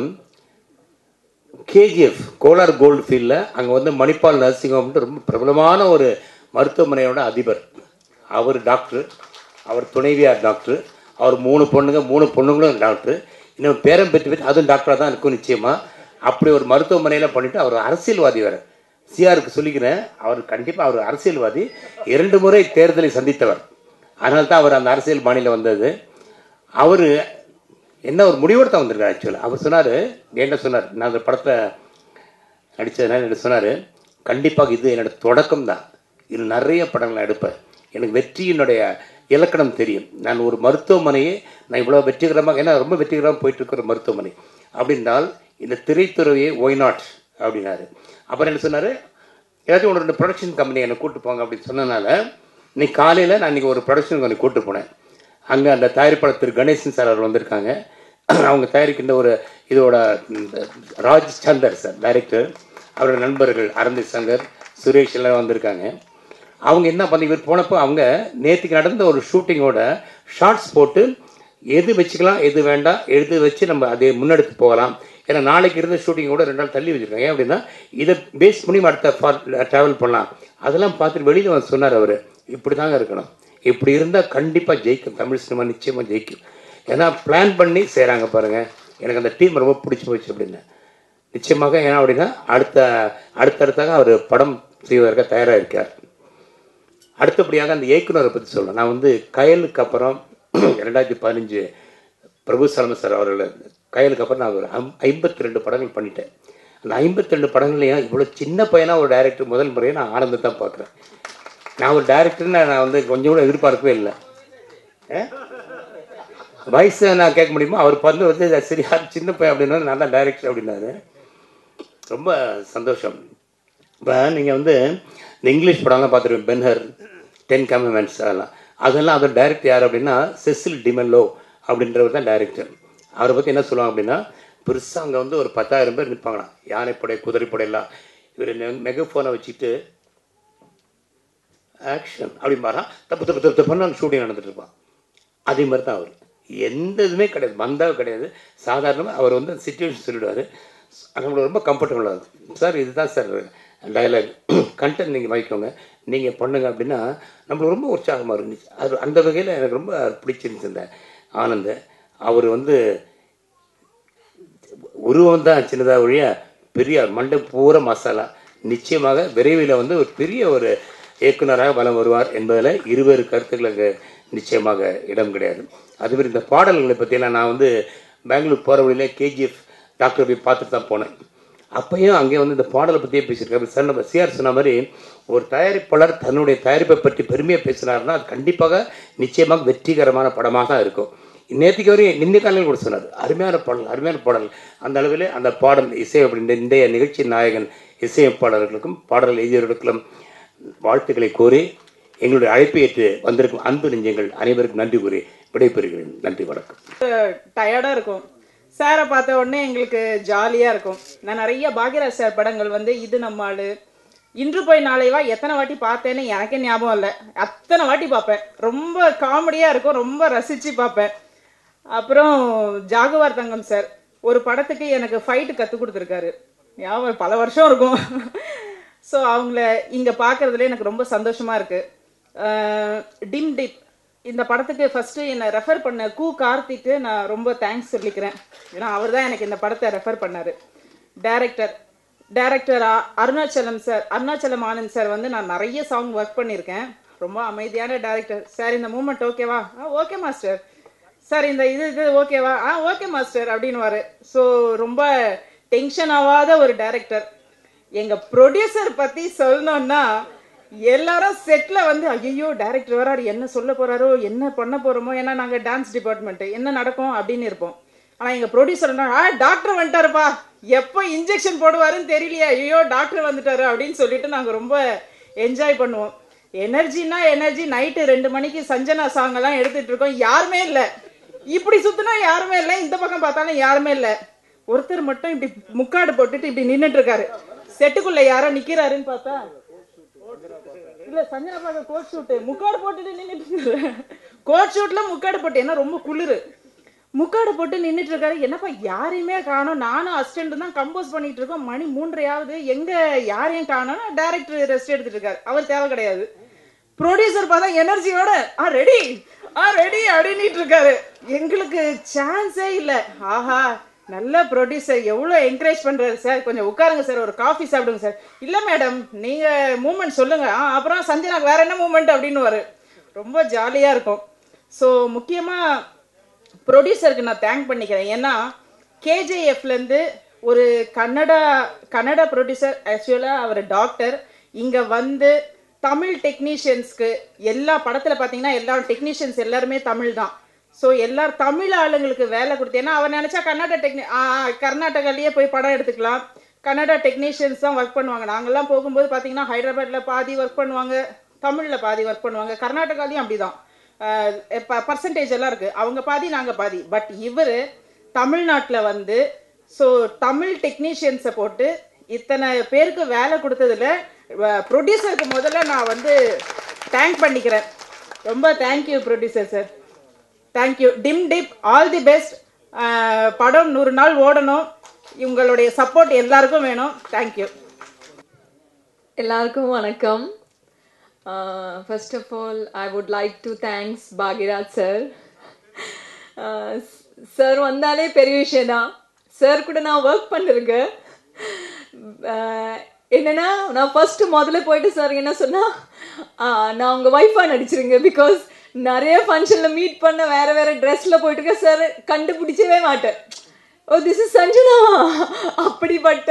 KGF Kolar gold ஃபீல்டில் அங்கே வந்து மணிப்பால் நர்சிங் ஹோம்ட்டு ரொம்ப பிரபலமான ஒரு மருத்துவமனையோட அதிபர். அவர் டாக்டர், அவர் துணைவியார் டாக்டர், அவர் 3 பொண்ணுங்களும் டாக்டர், இன்னும் பேரம் பெற்று அதுவும் டாக்டராக தான் இருக்கும் நிச்சயமாக. அப்படி ஒரு மருத்துவமனையில் பண்ணிவிட்டு அவர் அரசியல்வாதி வேறு. சிஆருக்கு சொல்லிக்கிறேன், அவர் கண்டிப்பாக அவர் அரசியல்வாதி, 2 முறை தேர்தலை சந்தித்தவர். அதனால தான் அவர் அந்த அரசியல் பாணியில் வந்தது. அவர் என்ன ஒரு முடிவோடு தான் வந்திருக்காரு. ஆக்சுவலாக அவர் சொன்னார், என்ன சொன்னார், நான் அந்த படத்தில் நடித்ததுனால என்ன சொன்னார், கண்டிப்பாக இது என்னோடய தொடக்கம் தான், இது நிறைய படங்கள் எடுப்பேன், எனக்கு வெற்றியினுடைய இலக்கணம் தெரியும், நான் ஒரு மருத்துவமனையை நான் இவ்வளோ வெற்றிகரமாக, ஏன்னா ரொம்ப வெற்றிகரமாக போயிட்டுருக்கிற மருத்துவமனை அப்படின்னால் இந்த திரைத்துறையை ஒய் நாட் அப்படின்னாரு. அப்புறம் என்ன சொன்னார், ஏதாச்சும் 1-2 ப்ரொடக்ஷன் கம்பெனி என்னை கூப்பிட்டு போங்க அப்படின்னு சொன்னதுனால இன்னைக்கு காலையில் நான் இன்றைக்கி ஒரு ப்ரொடக்ஷன் கம்பெனி கூப்பிட்டு போனேன். அங்கே அந்த தயாரிப்பாளர் திரு கணேசன் சார் அவர் வந்திருக்காங்க. அவங்க தயாரிக்கின்ற ஒரு இதோட ராஜ் சந்தர் சார் டைரக்டர், அவரோட நண்பர்கள் அரந்தி சங்கர், சுரேஷ் எல்லாம் வந்திருக்காங்க. அவங்க என்ன பண்ணி இவர் போனப்போ அவங்க நேற்றுக்கு நடந்த ஒரு ஷூட்டிங்கோட ஷார்ட்ஸ் போட்டு எது வச்சுக்கலாம் எது வேண்டாம் எழுதி வச்சு நம்ம அதை முன்னெடுத்து போகலாம். ஏன்னா நாளைக்கு இருந்த ஷூட்டிங்கோட 2 நாள் தள்ளி வச்சுருக்காங்க. ஏன் அப்படின்னா இதை பேஸ் பண்ணி அடுத்த ட்ராவல் பண்ணலாம். அதெல்லாம் பார்த்துட்டு வெளியில் வந்து சொன்னார் அவர், இப்படி தாங்க இருக்கணும், இப்படி இருந்தால் கண்டிப்பாக ஜெயிக்கும், தமிழ் சினிமா நிச்சயமாக ஜெயிக்கும். ஏன்னா பிளான் பண்ணி செய்கிறாங்க பாருங்கள், எனக்கு அந்த டீம் ரொம்ப பிடிச்சி போச்சு அப்படின்னு. நிச்சயமாக ஏன்னா அப்படின்னா அடுத்தடுத்தாக அவர் படம் செய்வதற்காக தயாராக இருக்கார். அடுத்தபடியாக அந்த இயக்குனரை பற்றி சொல்லலாம். நான் வந்து கயலுக்கு அப்புறம் 2015 பிரபு சலம சார் அவர்கள் கயலுக்கு அப்புறம் நான் ஒரு 52 படங்கள் பண்ணிட்டேன். அந்த 52 படங்கள்லையும் இவ்வளோ சின்ன பையனாக ஒரு டைரக்டர் முதல் முறையை நான் ஆனந்தத்தை தான் பார்க்குறேன். நான் ஒரு டைரக்டர்னு நான் வந்து கொஞ்சம் கூட எதிர்பார்க்கவே இல்லை. வயசை நான் கேட்க முடியுமா, அவர் வந்து சரி சின்ன பையன் அப்படின்னா நான் தான் டைரக்டர் அப்படின்னாரு. ரொம்ப சந்தோஷம். இப்போ நீங்கள் வந்து இந்த இங்கிலீஷ் படம்லாம் பார்த்துருவேன், பென்ஹர், 10 கமிட்மெண்ட்ஸ், அதெல்லாம் அதோட டைரக்டர் யார் அப்படின்னா செசில் டிமெல்லோ அப்படின்றவர் தான் டைரக்டர். அவரை பற்றி என்ன சொல்லுவாங்க அப்படின்னா, பெருசாக அங்கே வந்து ஒரு 10,000 பேர் நிற்பாங்களாம், யானைப்படை குதிரைப்படையெல்லாம். இவர் மெகஃபோனை வச்சுட்டு ஆக்ஷன் அப்படிம்பாரான், தப்பு தப்பு தப்பு தப்புன்னு அந்த ஷூட்டிங் நடந்துட்டு இருப்பான். அதே மாதிரி தான் அவர், எந்த இதுவுமே கிடையாது, மந்தாவும் கிடையாது. சாதாரணமாக அவர் வந்து சிச்சுவேஷன் சொல்லிவிடுவார், நம்மளுக்கு ரொம்ப கம்ஃபர்டபுளாக இருக்கும். சார் இதுதான் சார் டயலாக், கண்டென்ட் நீங்கள் வாங்கிக்கோங்க, நீங்கள் பண்ணுங்க அப்படின்னா நம்மளுக்கு ரொம்ப உற்சாகமாக இருந்துச்சு. அது அந்த வகையில் எனக்கு ரொம்ப பிடிச்சிருந்துச்சு இந்த ஆனந்த். அவர் வந்து உருவம் தான் சின்னதாக ஒழிய பெரிய மண்டை பூரா மசாலா. நிச்சயமாக விரைவில் வந்து ஒரு பெரிய ஒரு இயக்குனராக வலம் வருவார் என்பதில் இருவேறு கருத்துக்களுக்கு நிச்சயமாக இடம் கிடையாது. அதுமாதிரி இந்த பாடல்களை பற்றியெல்லாம் நான் வந்து பெங்களூர் போகிற வழியிலே கேஜிஎஃப் டாக்டர் போய் பார்த்துட்டு தான் போனேன். அப்பயும் அங்கே வந்து இந்த பாடலை பற்றியே பேசியிருக்காரு. சிஆர் சொன்ன மாதிரி ஒரு தயாரிப்பாளர் தன்னுடைய தயாரிப்பை பற்றி பெருமையாக பேசினார்னா அது கண்டிப்பாக நிச்சயமாக வெற்றிகரமான படமாக தான் இருக்கும். நேற்றுக்கு வரையும் நின்று காலையில் கூட சொன்னார், அருமையான பாடல். அந்த அளவில் அந்த பாடல் இசை அப்படின்ற இன்றைய நிகழ்ச்சி நாயகன் இசையமைப்பாளர்களுக்கும் பாடல் எழுதியவர்களுக்கும் வாழ்த்துக்களை கோரி எங்களுடைய அழைப்பை ஏற்று வந்திருக்கும் அன்பு நெஞ்சங்கள் அனைவருக்கும் நன்றி கூறி விடைபெறுகிறேன். நன்றி, வணக்கம். டயர்டாக இருக்கும் சாரை பார்த்த உடனே எங்களுக்கு ஜாலியாக இருக்கும். நான் நிறைய பாக்யராஜ் சார் படங்கள் வந்து இது நம்ம ஆளு, இன்று போய் நாளைவா எத்தனை வாட்டி பார்த்தேன்னு எனக்கே ஞாபகம் இல்லை, அத்தனை வாட்டி பார்ப்பேன். ரொம்ப காமெடியாக இருக்கும், ரொம்ப ரசித்து பார்ப்பேன். அப்புறம் ஜாகுவார் தங்கம் சார் ஒரு படத்துக்கு எனக்கு ஃபைட்டு கற்றுக் கொடுத்துருக்காரு, ஞாபகம் பல வருஷம் இருக்கும். ஸோ அவங்கள இங்கே பார்க்குறதுல எனக்கு ரொம்ப சந்தோஷமாக இருக்குது. டிம் டிப் இந்த படத்துக்கு ஃபஸ்ட்டு என்னை ரெஃபர் பண்ண கார்த்திக்கு நான் ரொம்ப தேங்க்ஸ் சொல்லிக்கிறேன். ஏன்னா அவர் தான் எனக்கு இந்த படத்தை ரெஃபர் பண்ணார். டைரக்டர் அருணாச்சலம் ஆனந்த் சார் வந்து நான் நிறைய சாங் ஒர்க் பண்ணியிருக்கேன். ரொம்ப அமைதியான டைரக்டர். சார் இந்த மூமெண்ட் ஓகேவா? Okay master. சார் இந்த இது ஓகேவா? ஓகே மாஸ்டர் அப்படின்னுவாரு. ஸோ ரொம்ப டென்ஷன் ஆகாத ஒரு டைரக்டர். எங்கள் ப்ரொடியூசர் பற்றி சொல்லணுன்னா எல்லாரும் செட்டில் வந்து ஐயோ டைரக்டர் வராரு, என்ன சொல்ல போகிறாரோ, என்ன பண்ண போகிறோமோ, ஏன்னா நாங்கள் டான்ஸ் டிபார்ட்மெண்ட்டு என்ன நடக்கும் அப்படின்னு இருப்போம். ஆனால் எங்கள் ப்ரொடியூசர் டாக்டர் வந்துட்டாருப்பா, எப்போ இன்ஜெக்ஷன் போடுவாருன்னு தெரியலையா, ஐயோ டாக்டர் வந்துட்டாரு அப்படின்னு சொல்லிட்டு நாங்கள் ரொம்ப என்ஜாய் பண்ணுவோம். எனர்ஜினா எனர்ஜி. நைட்டு 2 மணிக்கு சஞ்சனா சாங்கெல்லாம் எடுத்துகிட்டு இருக்கோம், யாருமே இல்லை. இப்படி சுற்றினா யாருமே இல்லை, இந்த பக்கம் பார்த்தாலும் யாருமே இல்லை. ஒருத்தர் மட்டும் இப்படி முக்காடு போட்டுட்டு இப்படி நின்றுட்டு இருக்காரு. செட்டுக்குள்ள யாரோ நிற்கிறாருன்னு பார்த்தா இல்ல சஞ்சனா பார்க்க கோட் ஷூட்டு முக்காடு போட்டுட்டு நின்றுட்டு, கோட் ஷூட்ல முக்காடு போட்டு, ஏன்னா ரொம்ப குளிர், முக்காடு போட்டு நின்றுட்டு இருக்காரு. என்னப்பா யாரையுமே காணோம், நானும் அசிஸ்டன்ட் தான் கம்போஸ் பண்ணிட்டு இருக்கோம், மணி 3:30 எங்க யாரையும் காணோம்னா டைரக்டர் ரெஸ்ட் எடுத்துட்டு இருக்காரு, அவர் தேவை கிடையாது. ப்ரொடியூசர் பார்த்தா எனர்ஜியோட ரெடி அப்படின்ட்டு இருக்காரு. எங்களுக்கு சான்ஸே இல்லை. ஆஹா நல்ல ப்ரொடியூசர், எவ்வளோ என்கரேஜ் பண்ணுறாரு சார், கொஞ்சம் உட்காருங்க சார், ஒரு காஃபி சாப்பிடுங்க சார். இல்லை மேடம் நீங்கள் மூமெண்ட் சொல்லுங்கள், அப்புறம் சஞ்சனாக்கு வேறு என்ன மூமெண்ட் அப்படின்னு ரொம்ப ஜாலியாக இருக்கும். ஸோ முக்கியமாக ப்ரொடியூசருக்கு நான் தேங்க் பண்ணிக்கிறேன். ஏன்னா கேஜேஎஃப்லேருந்து ஒரு கன்னடா ப்ரொடியூசர், ஆக்சுவலாக அவர் டாக்டர், இங்கே வந்து தமிழ் டெக்னீஷியன்ஸ்க்கு எல்லா படத்தில் பார்த்தீங்கன்னா எல்லா டெக்னீஷியன்ஸ் எல்லாருமே தமிழ் தான். ஸோ எல்லாரும் தமிழ் ஆளுங்களுக்கு வேலை கொடுத்து, ஏன்னா அவர் நினச்சா கர்நாடகாலேயே போய் படம் எடுத்துக்கலாம், கன்னடா டெக்னீஷியன்ஸ் தான் ஒர்க் பண்ணுவாங்க. நாங்கள்லாம் போகும்போது பார்த்தீங்கன்னா ஹைதராபாத்தில் பாதி ஒர்க் பண்ணுவாங்க, தமிழில் பாதி ஒர்க் பண்ணுவாங்க, கர்நாடகாலையும் அப்படி தான் பர்சன்டேஜ் எல்லாம் இருக்குது, அவங்க பாதி நாங்கள் பாதி. பட் இவர் தமிழ்நாட்டில் வந்து ஸோ தமிழ் டெக்னீஷியன்ஸை போட்டு இத்தனை பேருக்கு வேலை கொடுத்ததில் ப்ரொடியூசருக்கு முதல்ல நான் வந்து தேங்க் பண்ணிக்கிறேன். ரொம்ப thank you producer sir, thank you. Tim Tip all the best. படம் 100 நாள் ஓடணும், உங்களுடைய சப்போர்ட் எல்லாருக்கும் வேணும். தேங்க்யூ. எல்லாருக்கும் வணக்கம். First of all I would like to thanks Bhagyaraj sir. Sir வந்தாலே பெரிய விஷயம் தான். சார் கூட நான் ஒர்க் பண்ணிருக்கேன். என்னன்னா நான் முதல்ல போயிட்டு சார் என்ன சொன்னா, நான் உங்கள் ஒய்ஃபாக நடிச்சிருங்க, பிகாஸ் நிறைய ஃபங்க்ஷனில் மீட் பண்ண வேறு ட்ரெஸ்ஸில் போயிட்டுருக்க சார், கண்டுபிடிச்சவே மாட்டேன். ஓ திஸ் இஸ் சஞ்சனா, அப்படிப்பட்ட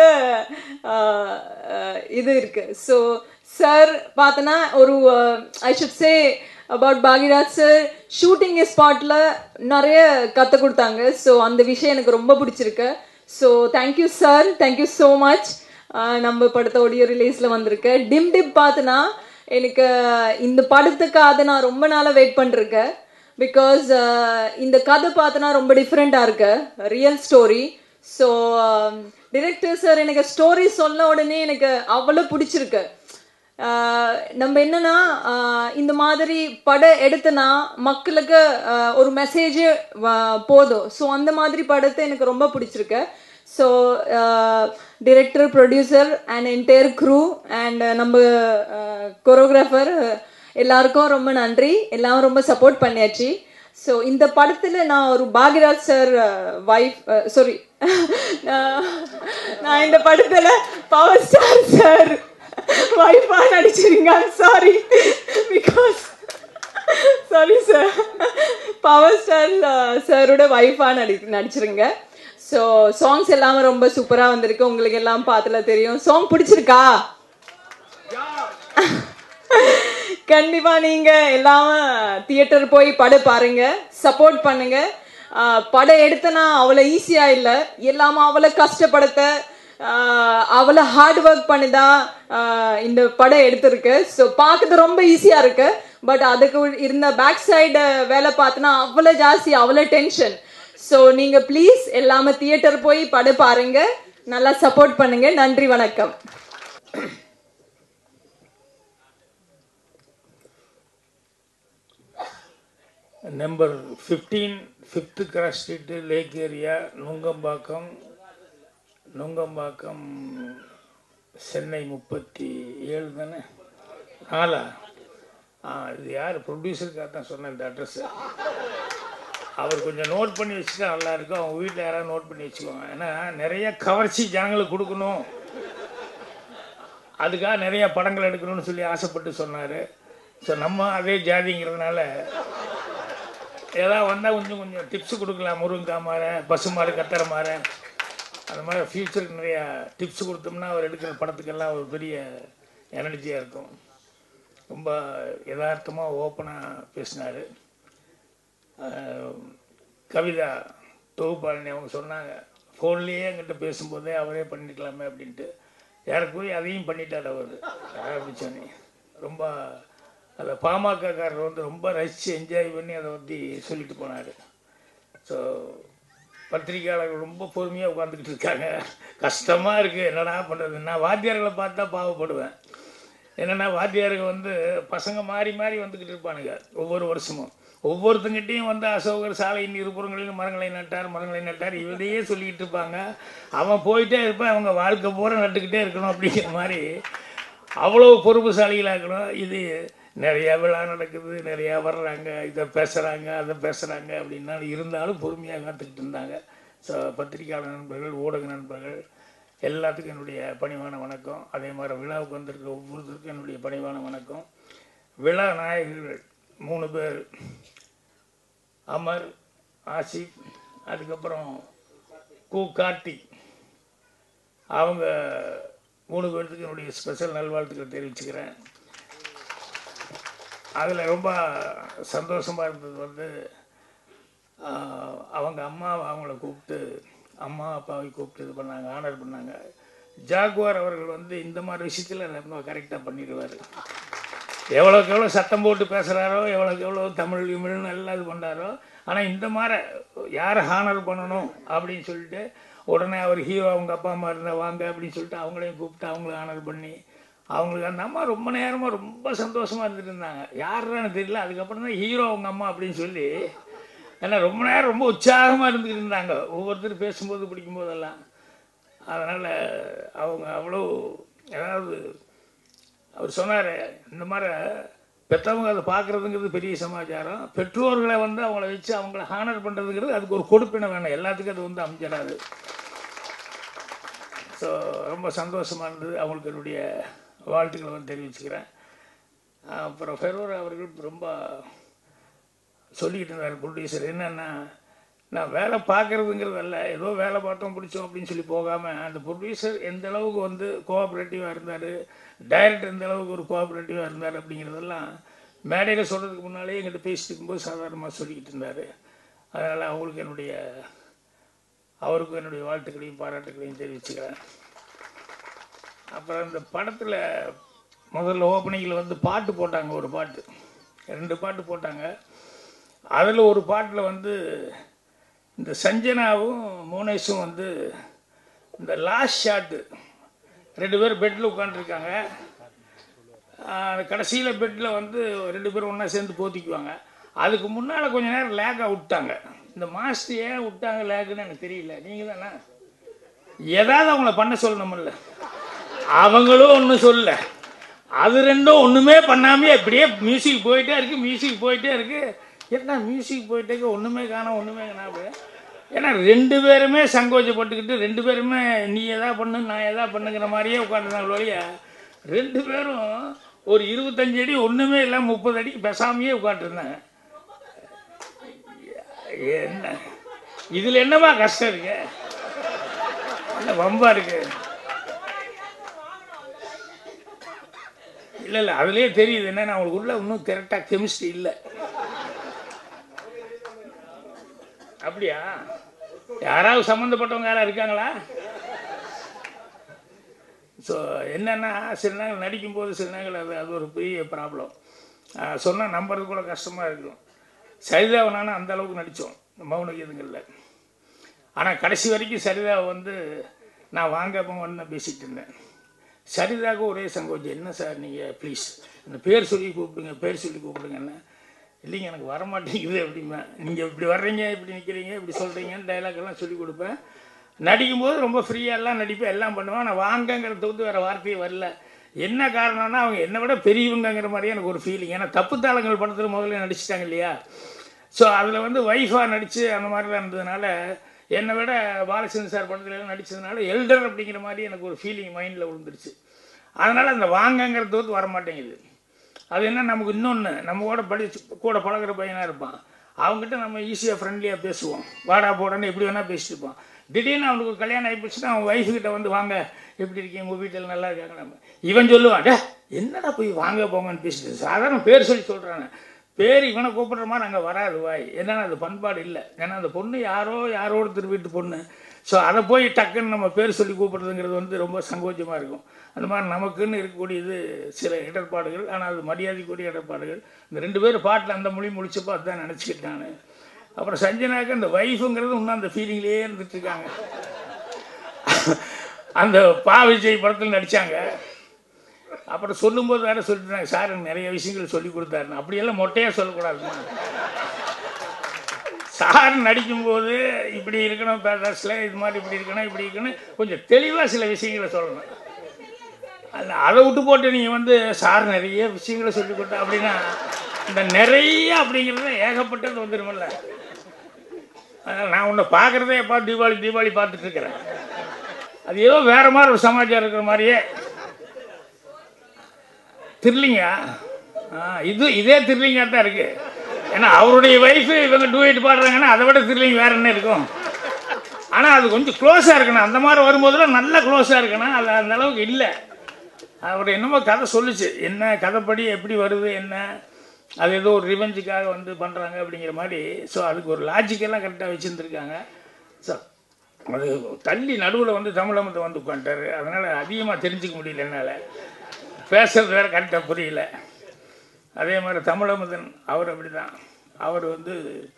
இது இருக்கு. ஸோ சார் பார்த்தோன்னா ஒரு I should say about Bhagyaraj sir, shooting ஸ்பாட்டில் நிறைய கற்றுக் கொடுத்தாங்க. ஸோ அந்த விஷயம் எனக்கு ரொம்ப பிடிச்சிருக்கு. So thank you sir, thank you so much. நம்ம படத்தை ஆடியோ ரிலீஸில் வந்திருக்கேன். டிம் டிப் பார்த்துனா எனக்கு இந்த படத்துக்காக நான் ரொம்ப நாளாக வெயிட் பண்ணிருக்கேன். பிகாஸ் இந்த கதை பார்த்தோன்னா ரொம்ப டிஃப்ரெண்ட்டாக இருக்கு, real story. So director sir எனக்கு ஸ்டோரி சொன்ன உடனே எனக்கு அவ்வளோ பிடிச்சிருக்கு. நம்ம என்னன்னா இந்த மாதிரி படம் எடுத்தனா மக்களுக்கு ஒரு மெசேஜ் போதும். ஸோ அந்த மாதிரி படத்தை எனக்கு ரொம்ப பிடிச்சிருக்கு. So director, producer and entire crew and நம்ம கொரியோகிராஃபர் எல்லாருக்கும் ரொம்ப நன்றி. எல்லாரும் ரொம்ப சப்போர்ட் பண்ணியாச்சு. ஸோ இந்த படத்தில் நான் ஒரு பாக்யராஜ் சார் நான் இந்த படத்தில் பவர் ஸ்டார் சார் வைஃபாக நடிச்சிருங்க. Sorry because sorry sir, power star சாரோட வைஃபாக நடிச்சிருங்க. ஸோ சாங்ஸ் எல்லாமே ரொம்ப சூப்பராக வந்திருக்கு. உங்களுக்கு எல்லாம் பார்த்துல தெரியும். சாங் பிடிச்சிருக்கா? கண்டிப்பா நீங்க எல்லாமே தியேட்டர் போய் படம் பாருங்க, சப்போர்ட் பண்ணுங்க. படம் எடுத்தனா அவ்வளோ ஈஸியா இல்லை, எல்லாமே அவ்வளோ கஷ்டப்படுத்த அவ்வளோ ஹார்ட் ஒர்க் பண்ணிதான் இந்த படம் எடுத்திருக்கு. ஸோ பார்க்கறது ரொம்ப ஈஸியா இருக்கு, பட் அதுக்கு இருந்த பேக் சைடு வேலை பார்த்தனா அவ்வளோ ஜாஸ்தி, அவ்வளோ டென்ஷன். ஸோ நீங்க ப்ளீஸ் எல்லாமே தியேட்டர் போய் படம் பாருங்க, நல்லா சப்போர்ட் பண்ணுங்க. நன்றி, வணக்கம். Number 15 5th cross street, lake area, Nungambakkam, Chennai 37 தானே? 4. இது யார் ப்ரொடியூசருக்காக தான் சொன்னேன் இந்த அட்ரஸு. அவர் கொஞ்சம் நோட் பண்ணி வச்சுட்டா நல்லாயிருக்கும். அவங்க வீட்டில் யாராவது நோட் பண்ணி வச்சுக்கோங்க. ஏன்னா நிறைய கவர்ச்சி ஜனங்களுக்கு கொடுக்கணும், அதுக்காக நிறையா படங்கள் எடுக்கணும்னு சொல்லி ஆசைப்பட்டு சொன்னார். ஸோ நம்ம அதே ஜாதிங்கிறதுனால ஏதாவது வந்தால் கொஞ்சம் டிப்ஸு கொடுக்கலாம். முருங்காய் மாற, பசு மாறு, கத்தரை மாற, அந்த மாதிரி ஃப்யூச்சருக்கு நிறையா டிப்ஸ் கொடுத்தோம்னா அவர் எடுக்கிற படத்துக்கெல்லாம் ஒரு பெரிய எனர்ஜியாக இருக்கும். ரொம்ப யதார்த்தமாக ஓப்பனாக பேசினார். கவிதா தொகுப்பாளினி அவங்க சொன்னாங்க, ஃபோன்லேயே என்கிட்ட பேசும்போதே அவரே பண்ணிக்கலாமே அப்படின்ட்டு. யாருக்கு போய் அதையும் பண்ணிட்டார் அவர். ஆரம்பித்தோன்னே ரொம்ப அதை பாமகக்காரர் வந்து ரொம்ப ரசித்து என்ஜாய் பண்ணி அதை பற்றி சொல்லிட்டு போனார். ஸோ பத்திரிக்கையாளர்கள் ரொம்ப பொறுமையாக உட்காந்துக்கிட்டு இருக்காங்க. கஷ்டமாக இருக்குது, என்னடா பண்ணுறது. நான் வாத்தியார்களை பார்த்தா பாவப்படுவேன். என்னென்னா வாத்தியார்கள் வந்து பசங்க மாறி மாறி வந்துக்கிட்டு இருப்பானுங்க. ஒவ்வொரு வருஷமும் ஒவ்வொருத்தங்கிட்டையும் வந்து அசோகர் சாலையின் இருபுறங்களிலும் மரங்களை நட்டார் இவரையே சொல்லிக்கிட்டு இருப்பாங்க. அவன் போயிட்டே இருப்பான், அவங்க வாழ்க்கை பூரா நட்டுக்கிட்டே இருக்கணும் அப்படிங்கிற மாதிரி அவ்வளோ பொறுப்புசாலிகளாக இருக்கணும். இது நிறையா விழா நடக்குது, நிறையா வர்றாங்க, இதை பேசுகிறாங்க, அதை பேசுகிறாங்க அப்படின்னா இருந்தாலும் பொறுமையாக காத்துக்கிட்டு இருந்தாங்க. ஸோ பத்திரிகையாளர் நண்பர்கள், ஊடக நண்பர்கள் எல்லாத்துக்கும் என்னுடைய பணிவான வணக்கம். அதே மாதிரி விழாவுக்கு வந்திருக்க ஒவ்வொருத்தருக்கும் என்னுடைய பணிவான வணக்கம். விழா நாயகர்கள் 3 பேர், அமர், ஆசிப், அதுக்கப்புறம் கார்த்தி, அவங்க 3 பேர்த்துக்கு என்னுடைய ஸ்பெஷல் நல்வாழ்த்துக்கள் தெரிவிச்சுக்கிறேன். அதில் ரொம்ப சந்தோஷமாக இருந்தது வந்து அவங்க அவங்கள கூப்பிட்டு அம்மா அப்பாவை கூப்பிட்டு இது பண்ணாங்க, ஆனர் பண்ணாங்க. ஜாகுவார் அவர்கள் வந்து இந்த மாதிரி விஷயத்தில் ரொம்ப கரெக்டாக பண்ணிடுவார். எவ்வளோக்கு எவ்வளோ சத்தம் போட்டு பேசுகிறாரோ, எவ்வளோக்கு எவ்வளோ தமிழ் தமிழ்னு எல்லாம் இது பண்ணுறாரோ, ஆனால் இந்த மாதிரி யாரை ஹானர் பண்ணணும் அப்படின்னு சொல்லிட்டு உடனே அவர் ஹீரோ அவங்க அப்பா அம்மா இருந்தால் வாங்க அப்படின்னு சொல்லிட்டு அவங்களையும் கூப்பிட்டு அவங்கள ஆனர் பண்ணி அவங்களுக்கு அந்த அம்மா ரொம்ப நேரமாக ரொம்ப சந்தோஷமாக இருந்துட்டு இருந்தாங்க. யாருன்னு தெரியல. அதுக்கப்புறம் தான் ஹீரோ அவங்க அம்மா அப்படின்னு சொல்லி ஏன்னா ரொம்ப நேரம் ரொம்ப உற்சாகமாக இருந்துக்கிட்டு இருந்தாங்க ஒவ்வொருத்தரும் பேசும்போது பிடிக்கும்போதெல்லாம். அதனால் அவங்க அவ்வளோ ஏதாவது அவர் சொன்னார், இந்த மாதிரி பெற்றவங்க அதை பார்க்குறதுங்கிறது பெரிய சமாச்சாரம், பெற்றோர்களை வந்து அவங்கள வச்சு அவங்கள ஹானர் பண்ணுறதுங்கிறது அதுக்கு ஒரு கொடுப்பினை வேணும், எல்லாத்துக்கும் அது வந்து அமைஞ்சிடாது. ஸோ ரொம்ப சந்தோஷமாக இருந்தது. அவங்களுக்கு என்னுடைய வாழ்த்துக்களை வந்து தெரிவிச்சுக்கிறேன். அப்புறம் ஃபெரோரா அவர்கள் ரொம்ப சொல்லிக்கிட்டு இருந்தார் ப்ரொடியூசர், என்னென்னா நான் வேலை பார்க்குறதுங்கிறதல்ல, ஏதோ வேலை பார்த்தோம் பிடிச்சோம் அப்படின்னு சொல்லி போகாமல் அந்த ப்ரொடியூசர் எந்த அளவுக்கு வந்து கோஆப்ரேட்டிவாக இருந்தார், டைரக்டர் எந்த அளவுக்கு ஒரு கோஆப்ரேட்டிவாக இருந்தார் அப்படிங்கிறதெல்லாம் மேடையில் சொல்கிறதுக்கு முன்னாலே எங்கிட்ட பேசிட்டு இருக்கும்போது சாதாரணமாக சொல்லிக்கிட்டு இருந்தார். அதனால் அவருக்கும் என்னுடைய வாழ்த்துக்களையும் பாராட்டுகளையும் தெரிவிச்சுக்கிறேன். அப்புறம் இந்த படத்தில் முதல்ல ஓப்பனிங்கில் வந்து பாட்டு போட்டாங்க, ஒரு பாட்டு 2 பாட்டு போட்டாங்க. அதில் ஒரு பாட்டில் வந்து இந்த சஞ்சனாவும் மோனேஷும் வந்து இந்த லாஸ்ட் ஷாட்டு 2 பேர் பெட்டில் உட்காந்துருக்காங்க. கடைசியில் பெட்டில் வந்து 2 பேரும் ஒன்றா சேர்ந்து போத்திக்குவாங்க. அதுக்கு முன்னால் கொஞ்சம் நேரம் லேக்காக விட்டாங்க. இந்த மாஸ்டர் ஏன் விட்டாங்க லேக்குன்னு எனக்கு தெரியல. நீங்கள் தானே ஏதாவது அவங்கள பண்ண சொல்லணுமில்ல, அவங்களும் ஒன்றும் சொல்லலை. அது ரெண்டும் ஒன்றுமே பண்ணாமே அப்படியே மியூசிக் போயிட்டே இருக்குது. என்ன மியூசிக் போயிட்டே ஒன்றுமே காணோம். ஏன்னா 2 பேருமே சங்கோச்சப்பட்டுக்கிட்டு 2 பேருமே நீ எதா பண்ணு நான் எதா பண்ணுங்கிற மாதிரியே உட்காந்துருந்தாங்க ஒழிய 2 பேரும் ஒரு 25 அடி ஒன்றுமே இல்லாமல் 30 அடிக்கு பேசாமையே உட்காந்துருந்தாங்க. என்ன இதில் என்னமா கஷ்டம் இருக்கு? என்ன வம்பா இருக்கு? இல்லை இல்லை, அதுலேயே தெரியுது என்னன்னா அவங்களுக்கு உள்ள இன்னும் கரெக்டாக கெமிஸ்ட்ரி இல்லை. அப்படியா? யாராவது சம்மந்தப்பட்டவங்க யாராவது இருக்காங்களா? ஸோ என்னென்னா சில நேரங்கள் நடிக்கும்போது சில நேரங்கள் அது ஒரு பெரிய ப்ராப்ளம். சொன்னால் நம்புறது கூட கஷ்டமாக இருக்கும். சரிதாவை நானும் அந்த அளவுக்கு நடித்தோம் மௌன கீதங்களில். ஆனால் கடைசி வரைக்கும் சரிதாவை வந்து நான் வாங்க போங்கன்னு பேசிகிட்டு இருந்தேன். சரிதாவுக்கு ஒரே சங்கோஜம், என்ன சார் நீங்கள் ப்ளீஸ் இந்த பேர் சொல்லி கூப்பிடுங்க, பேர் சொல்லி கூப்பிடுங்கன்னு. இல்லைங்க எனக்கு வரமாட்டேங்குது அப்படிமா. நீங்கள் இப்படி வர்றீங்க, இப்படி நிற்கிறீங்க, இப்படி சொல்கிறீங்கன்னு டைலாக் எல்லாம் சொல்லி கொடுப்பேன். நடிக்கும்போது ரொம்ப ஃப்ரீயாக எல்லாம் நடிப்பேன், எல்லாம் பண்ணுவேன். நான் வாங்கங்கிறது வந்து வேறு வார்த்தையே வரல. என்ன காரணம்னா அவங்க என்னை விட பெரியவங்கிற மாதிரியே எனக்கு ஒரு ஃபீலிங். ஏன்னா தப்பு தாளங்கள் படத்தில் முதல்ல நடிச்சிட்டாங்க இல்லையா? ஸோ அதில் வந்து ஒய்ஃபாக நடித்து அந்த மாதிரிலாம் இருந்ததுனால என்னை விட பாலச்சந்திரன் சார் படத்துலலாம் நடித்ததுனால எல்டர் அப்படிங்கிற மாதிரி எனக்கு ஒரு ஃபீலிங் மைண்டில் விழுந்துருச்சு. அதனால் அந்த வாங்கங்கிறது வந்து வரமாட்டேங்குது. அது என்ன, நமக்கு இன்னொன்று நம்ம கூட பழகிற பையனாக இருப்பான், அவங்ககிட்ட நம்ம ஈஸியாக ஃப்ரெண்ட்லியாக பேசுவோம், வாடா போடான்னு எப்படி வேணால் பேசிட்டு இருப்போம். திடீர்னு அவனுக்கு ஒரு கல்யாணம் ஆகி போச்சுன்னா அவன் ஒய்ஃபுக்கிட்ட வந்து வாங்க எப்படி இருக்கீங்க, உங்கள் வீட்டில் நல்லா இருக்காங்க. நம்ம இவன் சொல்லுவான், டே என்னடா போய் வாங்க போங்கன்னு பேசிட்டு சாதாரண பேர் சொல்லி சொல்கிறாங்க. பேர் இவனை கூப்பிட்ற மாதிரி அங்கே வராது வாய். என்னன்னா அது பண்பாடு இல்லை. ஏன்னா அந்த பொண்ணு யாரோட வீட்டு பொண்ணு. ஸோ அதை போய் டக்குன்னு நம்ம பேர் சொல்லி கூப்பிட்றதுங்கிறது வந்து ரொம்ப சங்கோச்சமாக இருக்கும். அந்த மாதிரி நமக்குன்னு இருக்கக்கூடியது சில இடர்பாடுகள். ஆனால் அது மரியாதைக்குரிய இடர்பாடுகள். இந்த 2 பேர் பாட்டில் அந்த மொழி முடிச்சப்போ அதுதான் நினச்சிக்கிட்டேன் நான். அப்புறம் சஞ்சனாக்கு அந்த ஒய்ஃபுங்கிறது இன்னும் அந்த ஃபீலிங்லேயே இருந்துட்டு இருக்காங்க. அந்த விஜய் படத்தில் நடித்தாங்க. அப்புறம் சொல்லும்போது வேறு சொல்லிட்டுருந்தாங்க, சார் எனக்கு நிறைய விஷயங்கள் சொல்லி கொடுத்தாருன்னு. அப்படியெல்லாம் மொட்டையாக சொல்லக்கூடாதுமா. சார் நடிக்கும்போது இப்படி இருக்கணும், பேரஸில் இது மாதிரி இப்படி இருக்கணும் கொஞ்சம் தெளிவாக சில விஷயங்களை சொல்லணும். அதை விட்டு போட்டு நீங்கள் வந்து சார் நிறைய விஷயங்களை சொல்லி கொடுத்தா அப்படின்னா இந்த நிறைய அப்படிங்கிறது ஏகப்பட்டது வந்துடுமில்ல. நான் உன்னை பார்க்குறதே எப்போ தீபாவளி பார்த்துட்டு இருக்கிறேன். அது ஏதோ வேறு மாதிரி ஒரு சமாச்சாரம் இருக்கிற மாதிரியே த்ரில்லிங்கா. இதே த்ரில்லிங்காக தான் இருக்குது. ஏன்னா அவருடைய ஒய்ஃபு இவங்க டூயட் பாடுறாங்கன்னா அதை விட த்ரில்லிங் வேறு என்ன இருக்கும். ஆனால் அது கொஞ்சம் க்ளோஸாக இருக்கணும். அந்த மாதிரி வரும்போதெல்லாம் நல்லா க்ளோஸாக இருக்கணும். அது அந்த அளவுக்கு இல்லை. அவர் என்னமோ கதை சொல்லிச்சு, என்ன கதைப்படி எப்படி வருது என்ன, அது ஏதோ ஒரு ரிவெஞ்சுக்காக வந்து பண்ணுறாங்க அப்படிங்கிற மாதிரி. ஸோ அதுக்கு ஒரு லாஜிக்கெல்லாம் கரெக்டாக வச்சுருந்துருக்காங்க. ஸோ அது தள்ளி நடுவில் வந்து தமிழமத்தை வந்து உட்காந்துட்டார். அதனால் அதிகமாக தெரிஞ்சிக்க முடியல, என்னால் பேசுறது வேறு கரெக்டாக புரியல. அதே மாதிரி தமிழமுதன் அவர் அப்படி தான். அவர் வந்து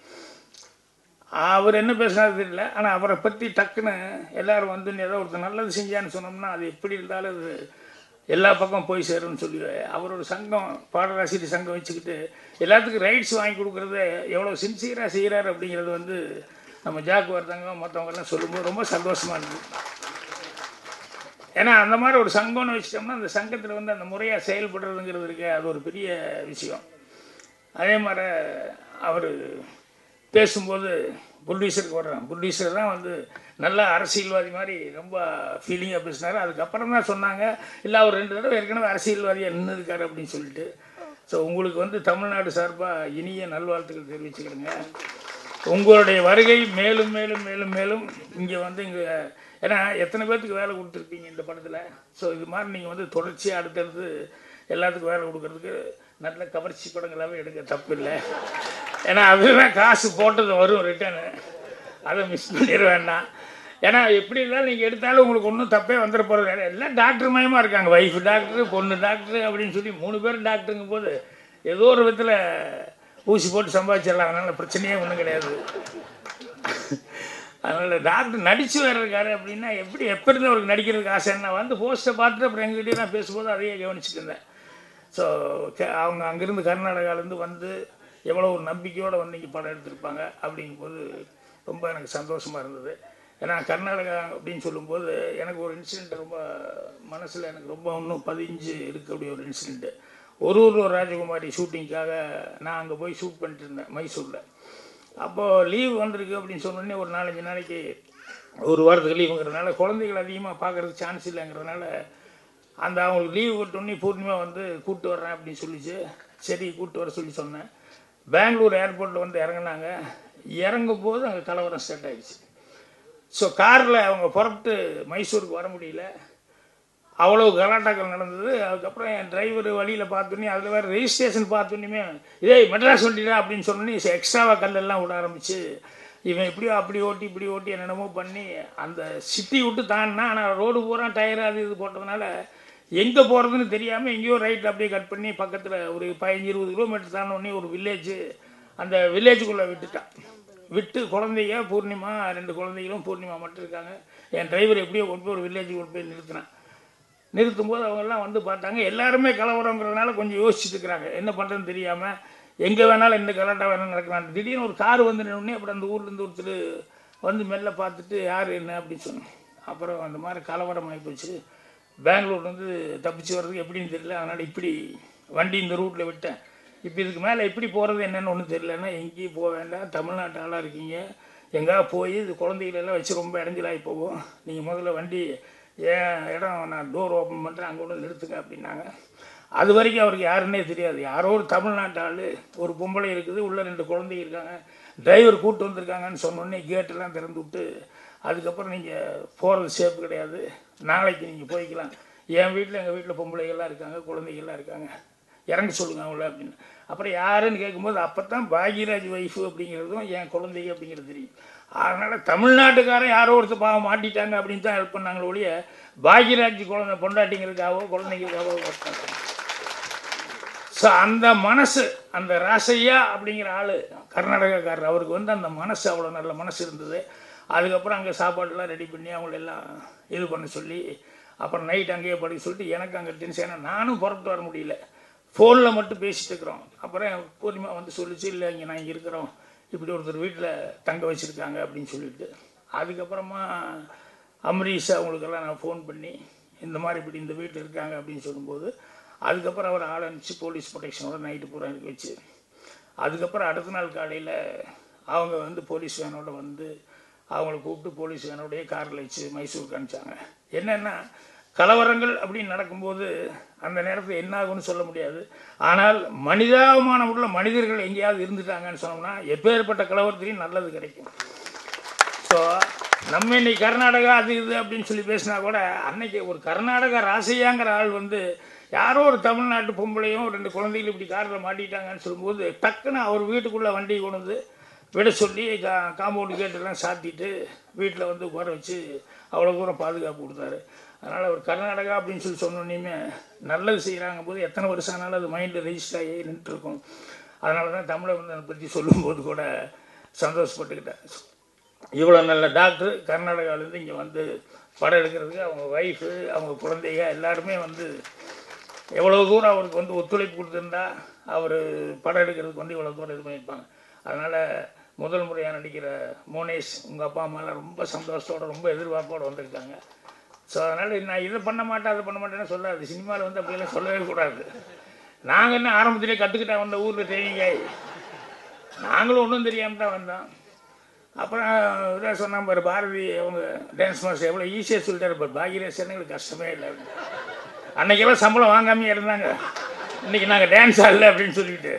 அவர் என்ன பேசுனாரு தெரியல. ஆனால் அவரை பற்றி டக்குன்னு எல்லோரும் வந்து ஏதோ ஒருத்தர் நல்லது செஞ்சான்னு சொன்னோம்னா அது எப்படி இருந்தாலும் அது எல்லா பக்கம் போய் சேரும்னு சொல்லி அவர் ஒரு சங்கம், பாடலாசிரியர் சங்கம் வச்சுக்கிட்டு எல்லாத்துக்கும் ரைட்ஸ் வாங்கி கொடுக்குறது எவ்வளோ சின்சியராக செய்கிறார் அப்படிங்கிறது வந்து நம்ம ஜாக்கு வரதங்க மற்றவங்கெல்லாம் சொல்லும்போது ரொம்ப சந்தோஷமாக இருக்குது. ஏன்னா அந்த மாதிரி ஒரு சங்கம்னு வச்சிட்டோம்னா அந்த சங்கத்தில் வந்து அந்த முறையாக செயல்படுறதுங்கிறது இருக்கு, அது ஒரு பெரிய விஷயம். அதே மாதிரி அவர் பேசும்போது ப்ரொடியூசருக்கு வர்றான். ப்ரொடியூசர் தான் வந்து நல்ல அரசியல்வாதி மாதிரி ரொம்ப ஃபீலிங்காக பேசினார். அதுக்கப்புறம் தான் சொன்னாங்க, இல்லை அவர் 2 தடவை ஏற்கனவே அரசியல்வாதியாக நின்று இருக்காரு அப்படின்னு சொல்லிட்டு. ஸோ உங்களுக்கு வந்து தமிழ்நாடு சார்பாக இனிய நல்வாழ்த்துக்கள் தெரிவிச்சுக்கிறேங்க. உங்களுடைய வருகை மேலும் மேலும் மேலும் மேலும் இங்கே வந்து இங்கே, ஏன்னா எத்தனை பேர்த்துக்கு வேலை கொடுத்துருப்பீங்க இந்த படத்தில். ஸோ இது மாதிரி நீங்கள் வந்து தொடர்ச்சியாக அடுத்தடுத்து எல்லாத்துக்கும் வேலை கொடுக்கறதுக்கு நல்ல கவர்ச்சி படங்களாகவே எடுக்க தப்பு இல்லை. ஏன்னா அதுதான் காசு போட்டது வரும் ரிட்டர்னு, அதை மிஸ் பண்ணிட வேண்டாம். ஏன்னா எப்படி இருந்தாலும் நீங்கள் எடுத்தாலும் உங்களுக்கு ஒன்றும் தப்பே வந்துட போகிறது. எல்லாம் டாக்டர் மயமாக இருக்காங்க, ஒய்ஃபு டாக்டரு பொண்ணு டாக்டரு அப்படின்னு சொல்லி 3 பேரும் டாக்டருங்கும் போது ஏதோ ஒரு விதத்தில் ஊசி போட்டு சம்பாதிச்சிடலாம். அதனால் பிரச்சனையே ஒன்றும் கிடையாது. அதனால் டாக்டர் நடித்து வேறு இருக்காரு அப்படின்னா எப்போ இருந்து அவருக்கு நடிக்கிறதுக்கு ஆசை. நான் வந்து போஸ்ட்டை பார்த்துட்டு அப்புறம் எங்ககிட்டயே நான் பேசும்போது அதையே கவனிச்சுட்டு இருந்தேன். ஸோ அவங்க அங்கேருந்து கர்நாடகாவிலேருந்து வந்து எவ்வளோ ஒரு நம்பிக்கையோடு வந்து இங்கே படம் எடுத்திருப்பாங்க அப்படிங்கும்போது ரொம்ப எனக்கு சந்தோஷமாக இருந்தது. ஏன்னா கர்நாடகா அப்படின்னு சொல்லும்போது எனக்கு ஒரு இன்சிடெண்ட் ரொம்ப மனசில் எனக்கு ரொம்ப இன்னும் 15 இருக்கக்கூடிய ஒரு இன்சிடெண்ட்டு. ஒரு ராஜகுமாரி ஷூட்டிங்காக நான் அங்கே போய் ஷூட் பண்ணிட்டு இருந்தேன் மைசூரில். அப்போது லீவ் வந்திருக்கு அப்படின்னு சொன்னோடனே ஒரு 4-5 நாளைக்கு ஒரு வாரத்துக்கு லீவுங்கிறதுனால குழந்தைகள் அதிகமாக பார்க்குறதுக்கு சான்ஸ் இல்லைங்கிறதுனால அந்த அவங்களுக்கு லீவு விட்டோன்னே பூர்ணிமா வந்து கூப்பிட்டு வர்றேன் அப்படின்னு சொல்லிச்சு. சரி கூப்பிட்டு வர சொன்னேன். பெங்களூர் ஏர்போர்ட்டில் வந்து இறங்கினாங்க. இறங்கும் போது அங்கே கலவரம் ஸ்டார்ட் ஆகிடுச்சு. ஸோ காரில் அவங்க புறப்பட்டு மைசூருக்கு வர முடியல. அவ்வளோ கலாட்டாக்கள் நடந்தது. அதுக்கப்புறம் என் டிரைவர் வழியில் பார்த்தோன்னே அதில் வேறு ரெஜிஸ்ட்ரேஷன் பார்த்தோன்னே இதே மெட்ராஸ் வண்டிடா அப்படின்னு சொன்னோன்னே எக்ஸ்ட்ராவாக கல்லெல்லாம் விட ஆரம்பிச்சு இவன் இப்படியோ அப்படி ஓட்டி இப்படி ஓட்டி என்னென்னமோ பண்ணி அந்த சிட்டி விட்டு தாண்டினா. ஆனால் ரோடு பூரா டயர் அது இது போட்டதுனால எங்கே போகிறதுன்னு தெரியாமல் எங்கேயோ ரைட் அப்படியே கட் பண்ணி பக்கத்தில் ஒரு 15-20 கிலோமீட்டர் தாண்டோடனே ஒரு வில்லேஜ், அந்த வில்லேஜுக்குள்ளே விட்டுட்டான். விட்டு குழந்தைங்க பூர்ணிமா 2 குழந்தைகளும் பூர்ணிமா மட்டும் இருக்காங்க. என் டிரைவர் எப்படியோ கொண்டு போய் ஒரு வில்லேஜுக்கு கொண்டு போய் நிறுத்தினான். நிறுத்தும் போது அவங்கெல்லாம் வந்து பார்த்தாங்க. எல்லாருமே கலவரங்கிறதுனால கொஞ்சம் யோசிச்சுட்டு இருக்கிறாங்க, என்ன பண்ணுறதுன்னு தெரியாமல். எங்கே வேணாலும் எந்த கலாட்டா வேணாலும் நடக்கலாம். திடீர்னு ஒரு கார் வந்து நின்னே அப்புறம் அந்த ஊர்லேருந்து ஒருத்தர் வந்து மெல்ல பார்த்துட்டு யார் என்ன அப்படின்னு சொன்னேன். அப்புறம் அந்த மாதிரி கலவரம் ஆகிப்போச்சு. பெங்களூர்லேருந்து தப்பிச்சு வர்றதுக்கு எப்படின்னு தெரியல. அதனால் இப்படி வண்டி இந்த ரூட்டில் விட்டேன். இப்போ இதுக்கு மேலே எப்படி போகிறது என்னென்னு ஒன்றும் தெரியலன்னா, எங்கேயும் போக வேண்டாம், தமிழ்நாட்டு ஆளாக இருக்கீங்க, எங்கேயா போய் இது குழந்தைகளெல்லாம் வச்சு ரொம்ப இடைஞ்சலாகி போகும், நீங்கள் முதல்ல வண்டி ஏன் இடம் நான் டோர் ஓப்பன் பண்ணுறேன் அங்கே ஒன்று நிறுத்துங்க அப்படின்னாங்க. அது வரைக்கும் அவருக்கு யாருன்னே தெரியாது. யாரோ ஒரு தமிழ்நாட்டு ஆள், ஒரு பொம்பளை இருக்குது, உள்ளே 2 குழந்தைங்க இருக்காங்க, டிரைவர் கூப்பிட்டு வந்திருக்காங்கன்னு சொன்னோடனே கேட்டெல்லாம் திறந்து விட்டு, அதுக்கப்புறம் நீங்கள் போகிறது சேஃப் கிடையாது, நாளைக்கு நீங்கள் போய்க்கலாம், என் வீட்டில் எங்கள் வீட்டில் பொம்பளைகள்லாம் இருக்காங்க, குழந்தைகள்லாம் இருக்காங்க, இறங்க சொல்லுங்க அவங்கள அப்படின்னு. அப்புறம் யாருன்னு கேட்கும்போது அப்போ தான் பாக்யராஜ் ஒய்ஃபு அப்படிங்கிறதும் என் குழந்தைங்க அப்படிங்கிறது தெரியும். அதனால் தமிழ்நாட்டுக்காரன் யாரோ ஒருத்தர் பாவம் மாட்டிட்டாங்க அப்படின்னு தான் ஹெல்ப் பண்ணாங்களே ஒழிய பாக்யராஜ் குழந்தை பொண்டாட்டிங்களுக்காகவோ குழந்தைங்களுக்காகவோ ஒருத்தாங்க. ஸோ அந்த மனசு, அந்த ராசையா அப்படிங்கிற ஆள் கர்நாடகாக்காரர், அவருக்கு வந்து அந்த மனசு அவ்வளோ நல்ல மனசு இருந்தது. அதுக்கப்புறம் அங்கே சாப்பாடெல்லாம் ரெடி பண்ணி அவங்களெல்லாம் இது பண்ண சொல்லி அப்புறம் நைட் அங்கேயே படிக்க சொல்லிட்டு எனக்கு அங்கே டென்ஷன். ஏன்னா நானும் புறப்பட்டு வர முடியல, ஃபோனில் மட்டும் பேசிகிட்டு இருக்கிறோம். அப்புறம் பூர்ணிமா வந்து சொல்லிச்சு, இல்லை இங்கே நான் இங்கே இருக்கிறோம், இப்படி ஒருத்தர் வீட்டில் தங்க வச்சுருக்காங்க அப்படின்னு சொல்லிட்டு. அதுக்கப்புறமா அம்ரீஷ் அவங்களுக்கெல்லாம் நான் ஃபோன் பண்ணி இந்த மாதிரி இப்படி இந்த வீட்டில் இருக்காங்க அப்படின்னு சொல்லும்போது அதுக்கப்புறம் அவர் ஆள் அனுப்பிச்சு போலீஸ் ப்ரொடெக்ஷனோட நைட்டு பூரா இருக்க வச்சு, அதுக்கப்புறம் அடுத்த நாள் காலையில் அவங்க வந்து போலீஸ் வேனோட வந்து அவங்கள கூப்பிட்டு போலீஸ் வேனோடைய காரில் வச்சு மைசூருக்கு அனுப்பிச்சாங்க. என்னென்னா கலவரங்கள் அப்படின்னு நடக்கும்போது அந்த நேரத்தில் என்ன ஆகும்னு சொல்ல முடியாது. ஆனால் மனிதாபிமானம் உள்ள மனிதர்கள் எங்கேயாவது இருந்துட்டாங்கன்னு சொன்னோம்னா எப்பேற்பட்ட கலவரத்திலையும் நல்லது கிடைக்கும். ஸோ நம்ம இன்னைக்கு கர்நாடகா அது இது அப்படின்னு சொல்லி பேசினா கூட அன்னைக்கு ஒரு கர்நாடகா ராசையாங்கிற ஆள் வந்து யாரோ ஒரு தமிழ்நாட்டு பொம்பளையும் 2 குழந்தைகள் இப்படி காரில் மாட்டிட்டாங்கன்னு சொல்லும்போது டக்குன்னு அவர் வீட்டுக்குள்ளே வண்டி கொண்டு வந்து விட சொல்லி காம்பவுண்டு கேட்டெல்லாம் சாத்திட்டு வீட்டில் வந்து உட்கார வச்சு அவ்வளோ தூரம் பாதுகாப்பு கொடுத்தாரு. அதனால் அவர் கர்நாடகா அப்படின்னு சொல்லி சொன்னோன்னே நல்லது செய்கிறாங்க போது எத்தனை வருஷம் ஆனாலும் அது மைண்டில் ரெஜிஸ்டர் ஆகி நின்றுருக்கும். அதனால தான் தமிழை வந்து அதை பற்றி சொல்லும்போது கூட சந்தோஷப்பட்டுக்கிட்டேன். இவ்வளோ நல்ல டாக்டர் கர்நாடகாவிலேருந்து இங்கே வந்து படம் எடுக்கிறதுக்கு அவங்க ஒய்ஃபு அவங்க குழந்தைங்க எல்லாருமே வந்து எவ்வளோ தூரம் அவருக்கு வந்து ஒத்துழைப்பு கொடுத்துருந்தா அவர் படம் எடுக்கிறதுக்கு வந்து இவ்வளோ தூரம் இது பண்ணியிருப்பாங்க. அதனால் முதல் முறையாக நடிக்கிற மோனேஷ் உங்கள் அப்பா அம்மாலாம் ரொம்ப சந்தோஷத்தோடு ரொம்ப எதிர்பார்ப்போடு வந்திருக்காங்க. ஸோ அதனால் நான் இதை பண்ண மாட்டேன் அதை பண்ண மாட்டேன்னு சொல்லாது. சினிமாவில் வந்து அப்படியெல்லாம் சொல்லவே கூடாது. நாங்கள் என்ன ஆரம்பத்திலே கற்றுக்கிட்டா வந்த ஊரில் ட்ரைனிங் ஆகி நாங்களும் ஒன்றும் தெரியாமல் தான் வந்தோம். அப்புறம் இதாக சொன்னாங்க பாரு பாரதி அவங்க டான்ஸ் மாஸ்டர் எவ்வளோ ஈஸியாக சொல்லிட்டாரு பாரு, பாக்யராஜ் எங்களுக்கு கஷ்டமே இல்லை. அன்றைக்கெல்லாம் சம்பளம் வாங்காமே இருந்தாங்க, இன்றைக்கி நாங்கள் டான்ஸ் ஆடல அப்படின்னு சொல்லிட்டு.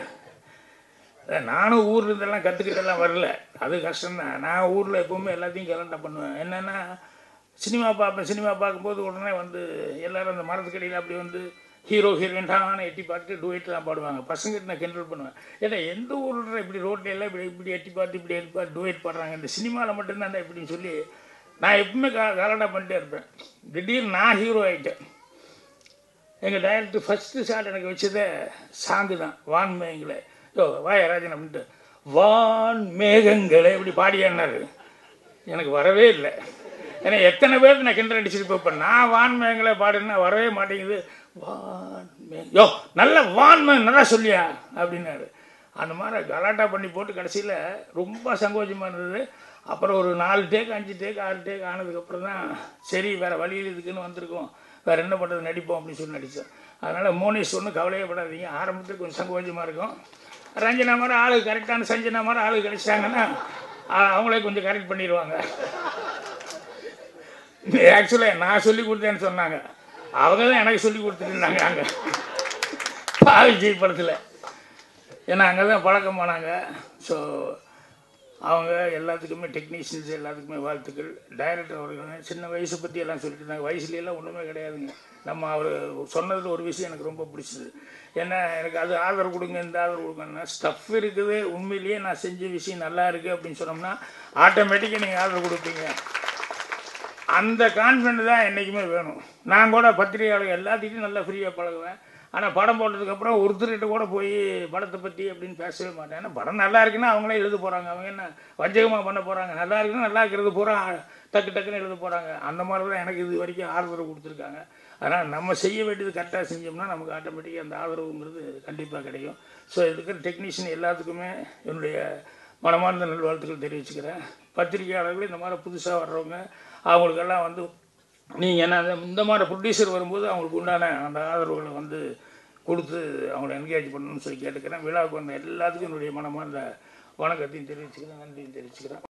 நானும் ஊரில் இருந்தெல்லாம் கற்றுக்கிட்டெல்லாம் வரல, அது கஷ்டம்தான். நான் ஊரில் எப்போவுமே எல்லாத்தையும் கலண்டா பண்ணுவேன். என்னென்னா சினிமா பார்ப்பேன், சினிமா பார்க்கும்போது உடனே வந்து எல்லோரும் அந்த மரத்துக்கடியில் அப்படி வந்து ஹீரோ ஹீரோயின் டான எட்டி பார்த்துட்டு டூயட்லாம் பாடுவாங்க. பசங்கிட்ட நான் கிண்டல் பண்ணுவேன், ஏன்னா எந்த ஊரில் இப்படி ரோட்டில் எல்லாம் இப்படி எட்டி பார்த்து இப்படி எட்டி பார்த்து டூயட் பாடுறாங்க, இந்த சினிமாவில் மட்டும்தான் இப்படின்னு சொல்லி நான் எப்பவுமே கலண்டா பண்ணிட்டே இருப்பேன். திடீர்னு நான் ஹீரோ ஆகிட்டேன். எங்கள் டைரக்டர் ஃபஸ்ட்டு ஷாட் எனக்கு வச்சதே சாங்கு தான், வான் மேகங்களே வாயராஜன் அப்படின்ட்டு வான் மேகங்களே இப்படி பாடியானாரு. எனக்கு வரவே இல்லை. ஏன்னா எத்தனை பேருக்கு நான் கிண்டல் அடிச்சுட்டு இப்போ நான் வான் மேகங்களே பாடுன்னா வரவே மாட்டேங்குது. வான் மேக நல்ல வான் மேக நல்லா சொல்லியா அப்படின்னாரு. அந்த மாதிரி கலாட்டா பண்ணி போட்டு கடைசியில் ரொம்ப சங்கோஜமாக இருந்தது. அப்புறம் ஒரு 4 டேக் 5 டேக் 6 டேக் ஆனதுக்கப்புறம் தான் சரி வேறு வழியில் இதுக்குன்னு வந்திருக்கோம், வேறு என்ன பண்ணுறது நடிப்போம் அப்படின்னு சொல்லி நடித்தோம். அதனால் மோனேஷ் ஒன்றும் கவலையே படாதீங்க, ஆரம்பத்துக்கு கொஞ்சம் சங்கோஜமாக இருக்கும். ரஞ்சனா மாதிரி ஆளு கரெக்டான சஞ்சனா மாதிரி ஆளு கிடைச்சிட்டாங்கன்னா அவங்களே கொஞ்சம் கரெக்ட் பண்ணிடுவாங்க. ஆக்சுவலாக நான் சொல்லி கொடுத்தேன்னு சொன்னாங்க. அவங்க தான் எனக்கு சொல்லி கொடுத்துருந்தாங்க அங்கே விஜய் படத்தில். ஏன்னா அங்கே தான் பழக்கமானாங்க. ஸோ அவங்க எல்லாத்துக்குமே டெக்னீஷியன்ஸ் எல்லாத்துக்குமே வாழ்த்துக்கள். டைரக்டர் அவர்கள் சின்ன வயசை பற்றி எல்லாம் சொல்லிட்டு இருந்தாங்க. வயசுலையெல்லாம் ஒன்றுமே கிடையாதுங்க. நம்ம அவர் சொன்னதில் ஒரு விஷயம் எனக்கு ரொம்ப பிடிச்சது. ஏன்னா எனக்கு அது ஆதரவு கொடுங்க, இந்த ஆதரவு கொடுங்கன்னா ஸ்டஃப் இருக்குது, உண்மையிலேயே நான் செஞ்ச விஷயம் நல்லா இருக்குது அப்படின்னு சொன்னோம்னா ஆட்டோமேட்டிக்காக நீங்கள் ஆதரவு கொடுப்பீங்க. அந்த கான்ஃபிடென்ட் தான் என்றைக்குமே வேணும். நான் கூட பத்திரிகையாளர்கள் எல்லாத்துக்கிட்டையும் நல்லா ஃப்ரீயாக பழகுவேன். ஆனால் படம் போட்டதுக்கப்புறம் ஒருத்தர்கிட்ட கூட போய் படத்தை பற்றி அப்படின்னு பேசவே மாட்டேன். ஏன்னா படம் நல்லா இருக்குன்னா அவங்களே எழுத போகிறாங்க. அவங்க என்ன வஞ்சகமாக பண்ண போகிறாங்க? நல்லா இருக்குன்னா நல்லா இருக்கிறது பூரா டக்குன்னு எழுத போகிறாங்க. அந்த மாதிரி தான் எனக்கு இது வரைக்கும் ஆதரவு கொடுத்துருக்காங்க. அதனால் நம்ம செய்ய வேண்டியது கரெக்டாக செஞ்சோம்னா நமக்கு ஆட்டோமேட்டிக்காக அந்த ஆதரவுங்கிறது கண்டிப்பாக கிடைக்கும். ஸோ இருக்கிற டெக்னீஷியன் எல்லாத்துக்குமே என்னுடைய மனமார்ந்த நல்வாழ்த்துக்கள் தெரிவிச்சுக்கிறேன். பத்திரிகையாளர்கள் இந்த மாதிரி புதுசாக வர்றவங்க அவங்களுக்கெல்லாம் வந்து நீங்கள் என்ன இந்த மாதிரி ப்ரொடியூசர் வரும்போது அவங்களுக்கு உண்டான அந்த ஆதரவுகளை வந்து கொடுத்து அவங்கள என்கரேஜ் பண்ணணும்னு சொல்லி கேட்டுக்கிறேன். விழாவுக்கு வந்த எல்லாத்துக்கும் என்னுடைய மனமார்ந்த வணக்கத்தையும் தெரிவிச்சுக்கிறேன், நன்றியும் தெரிவிச்சுக்கிறேன்.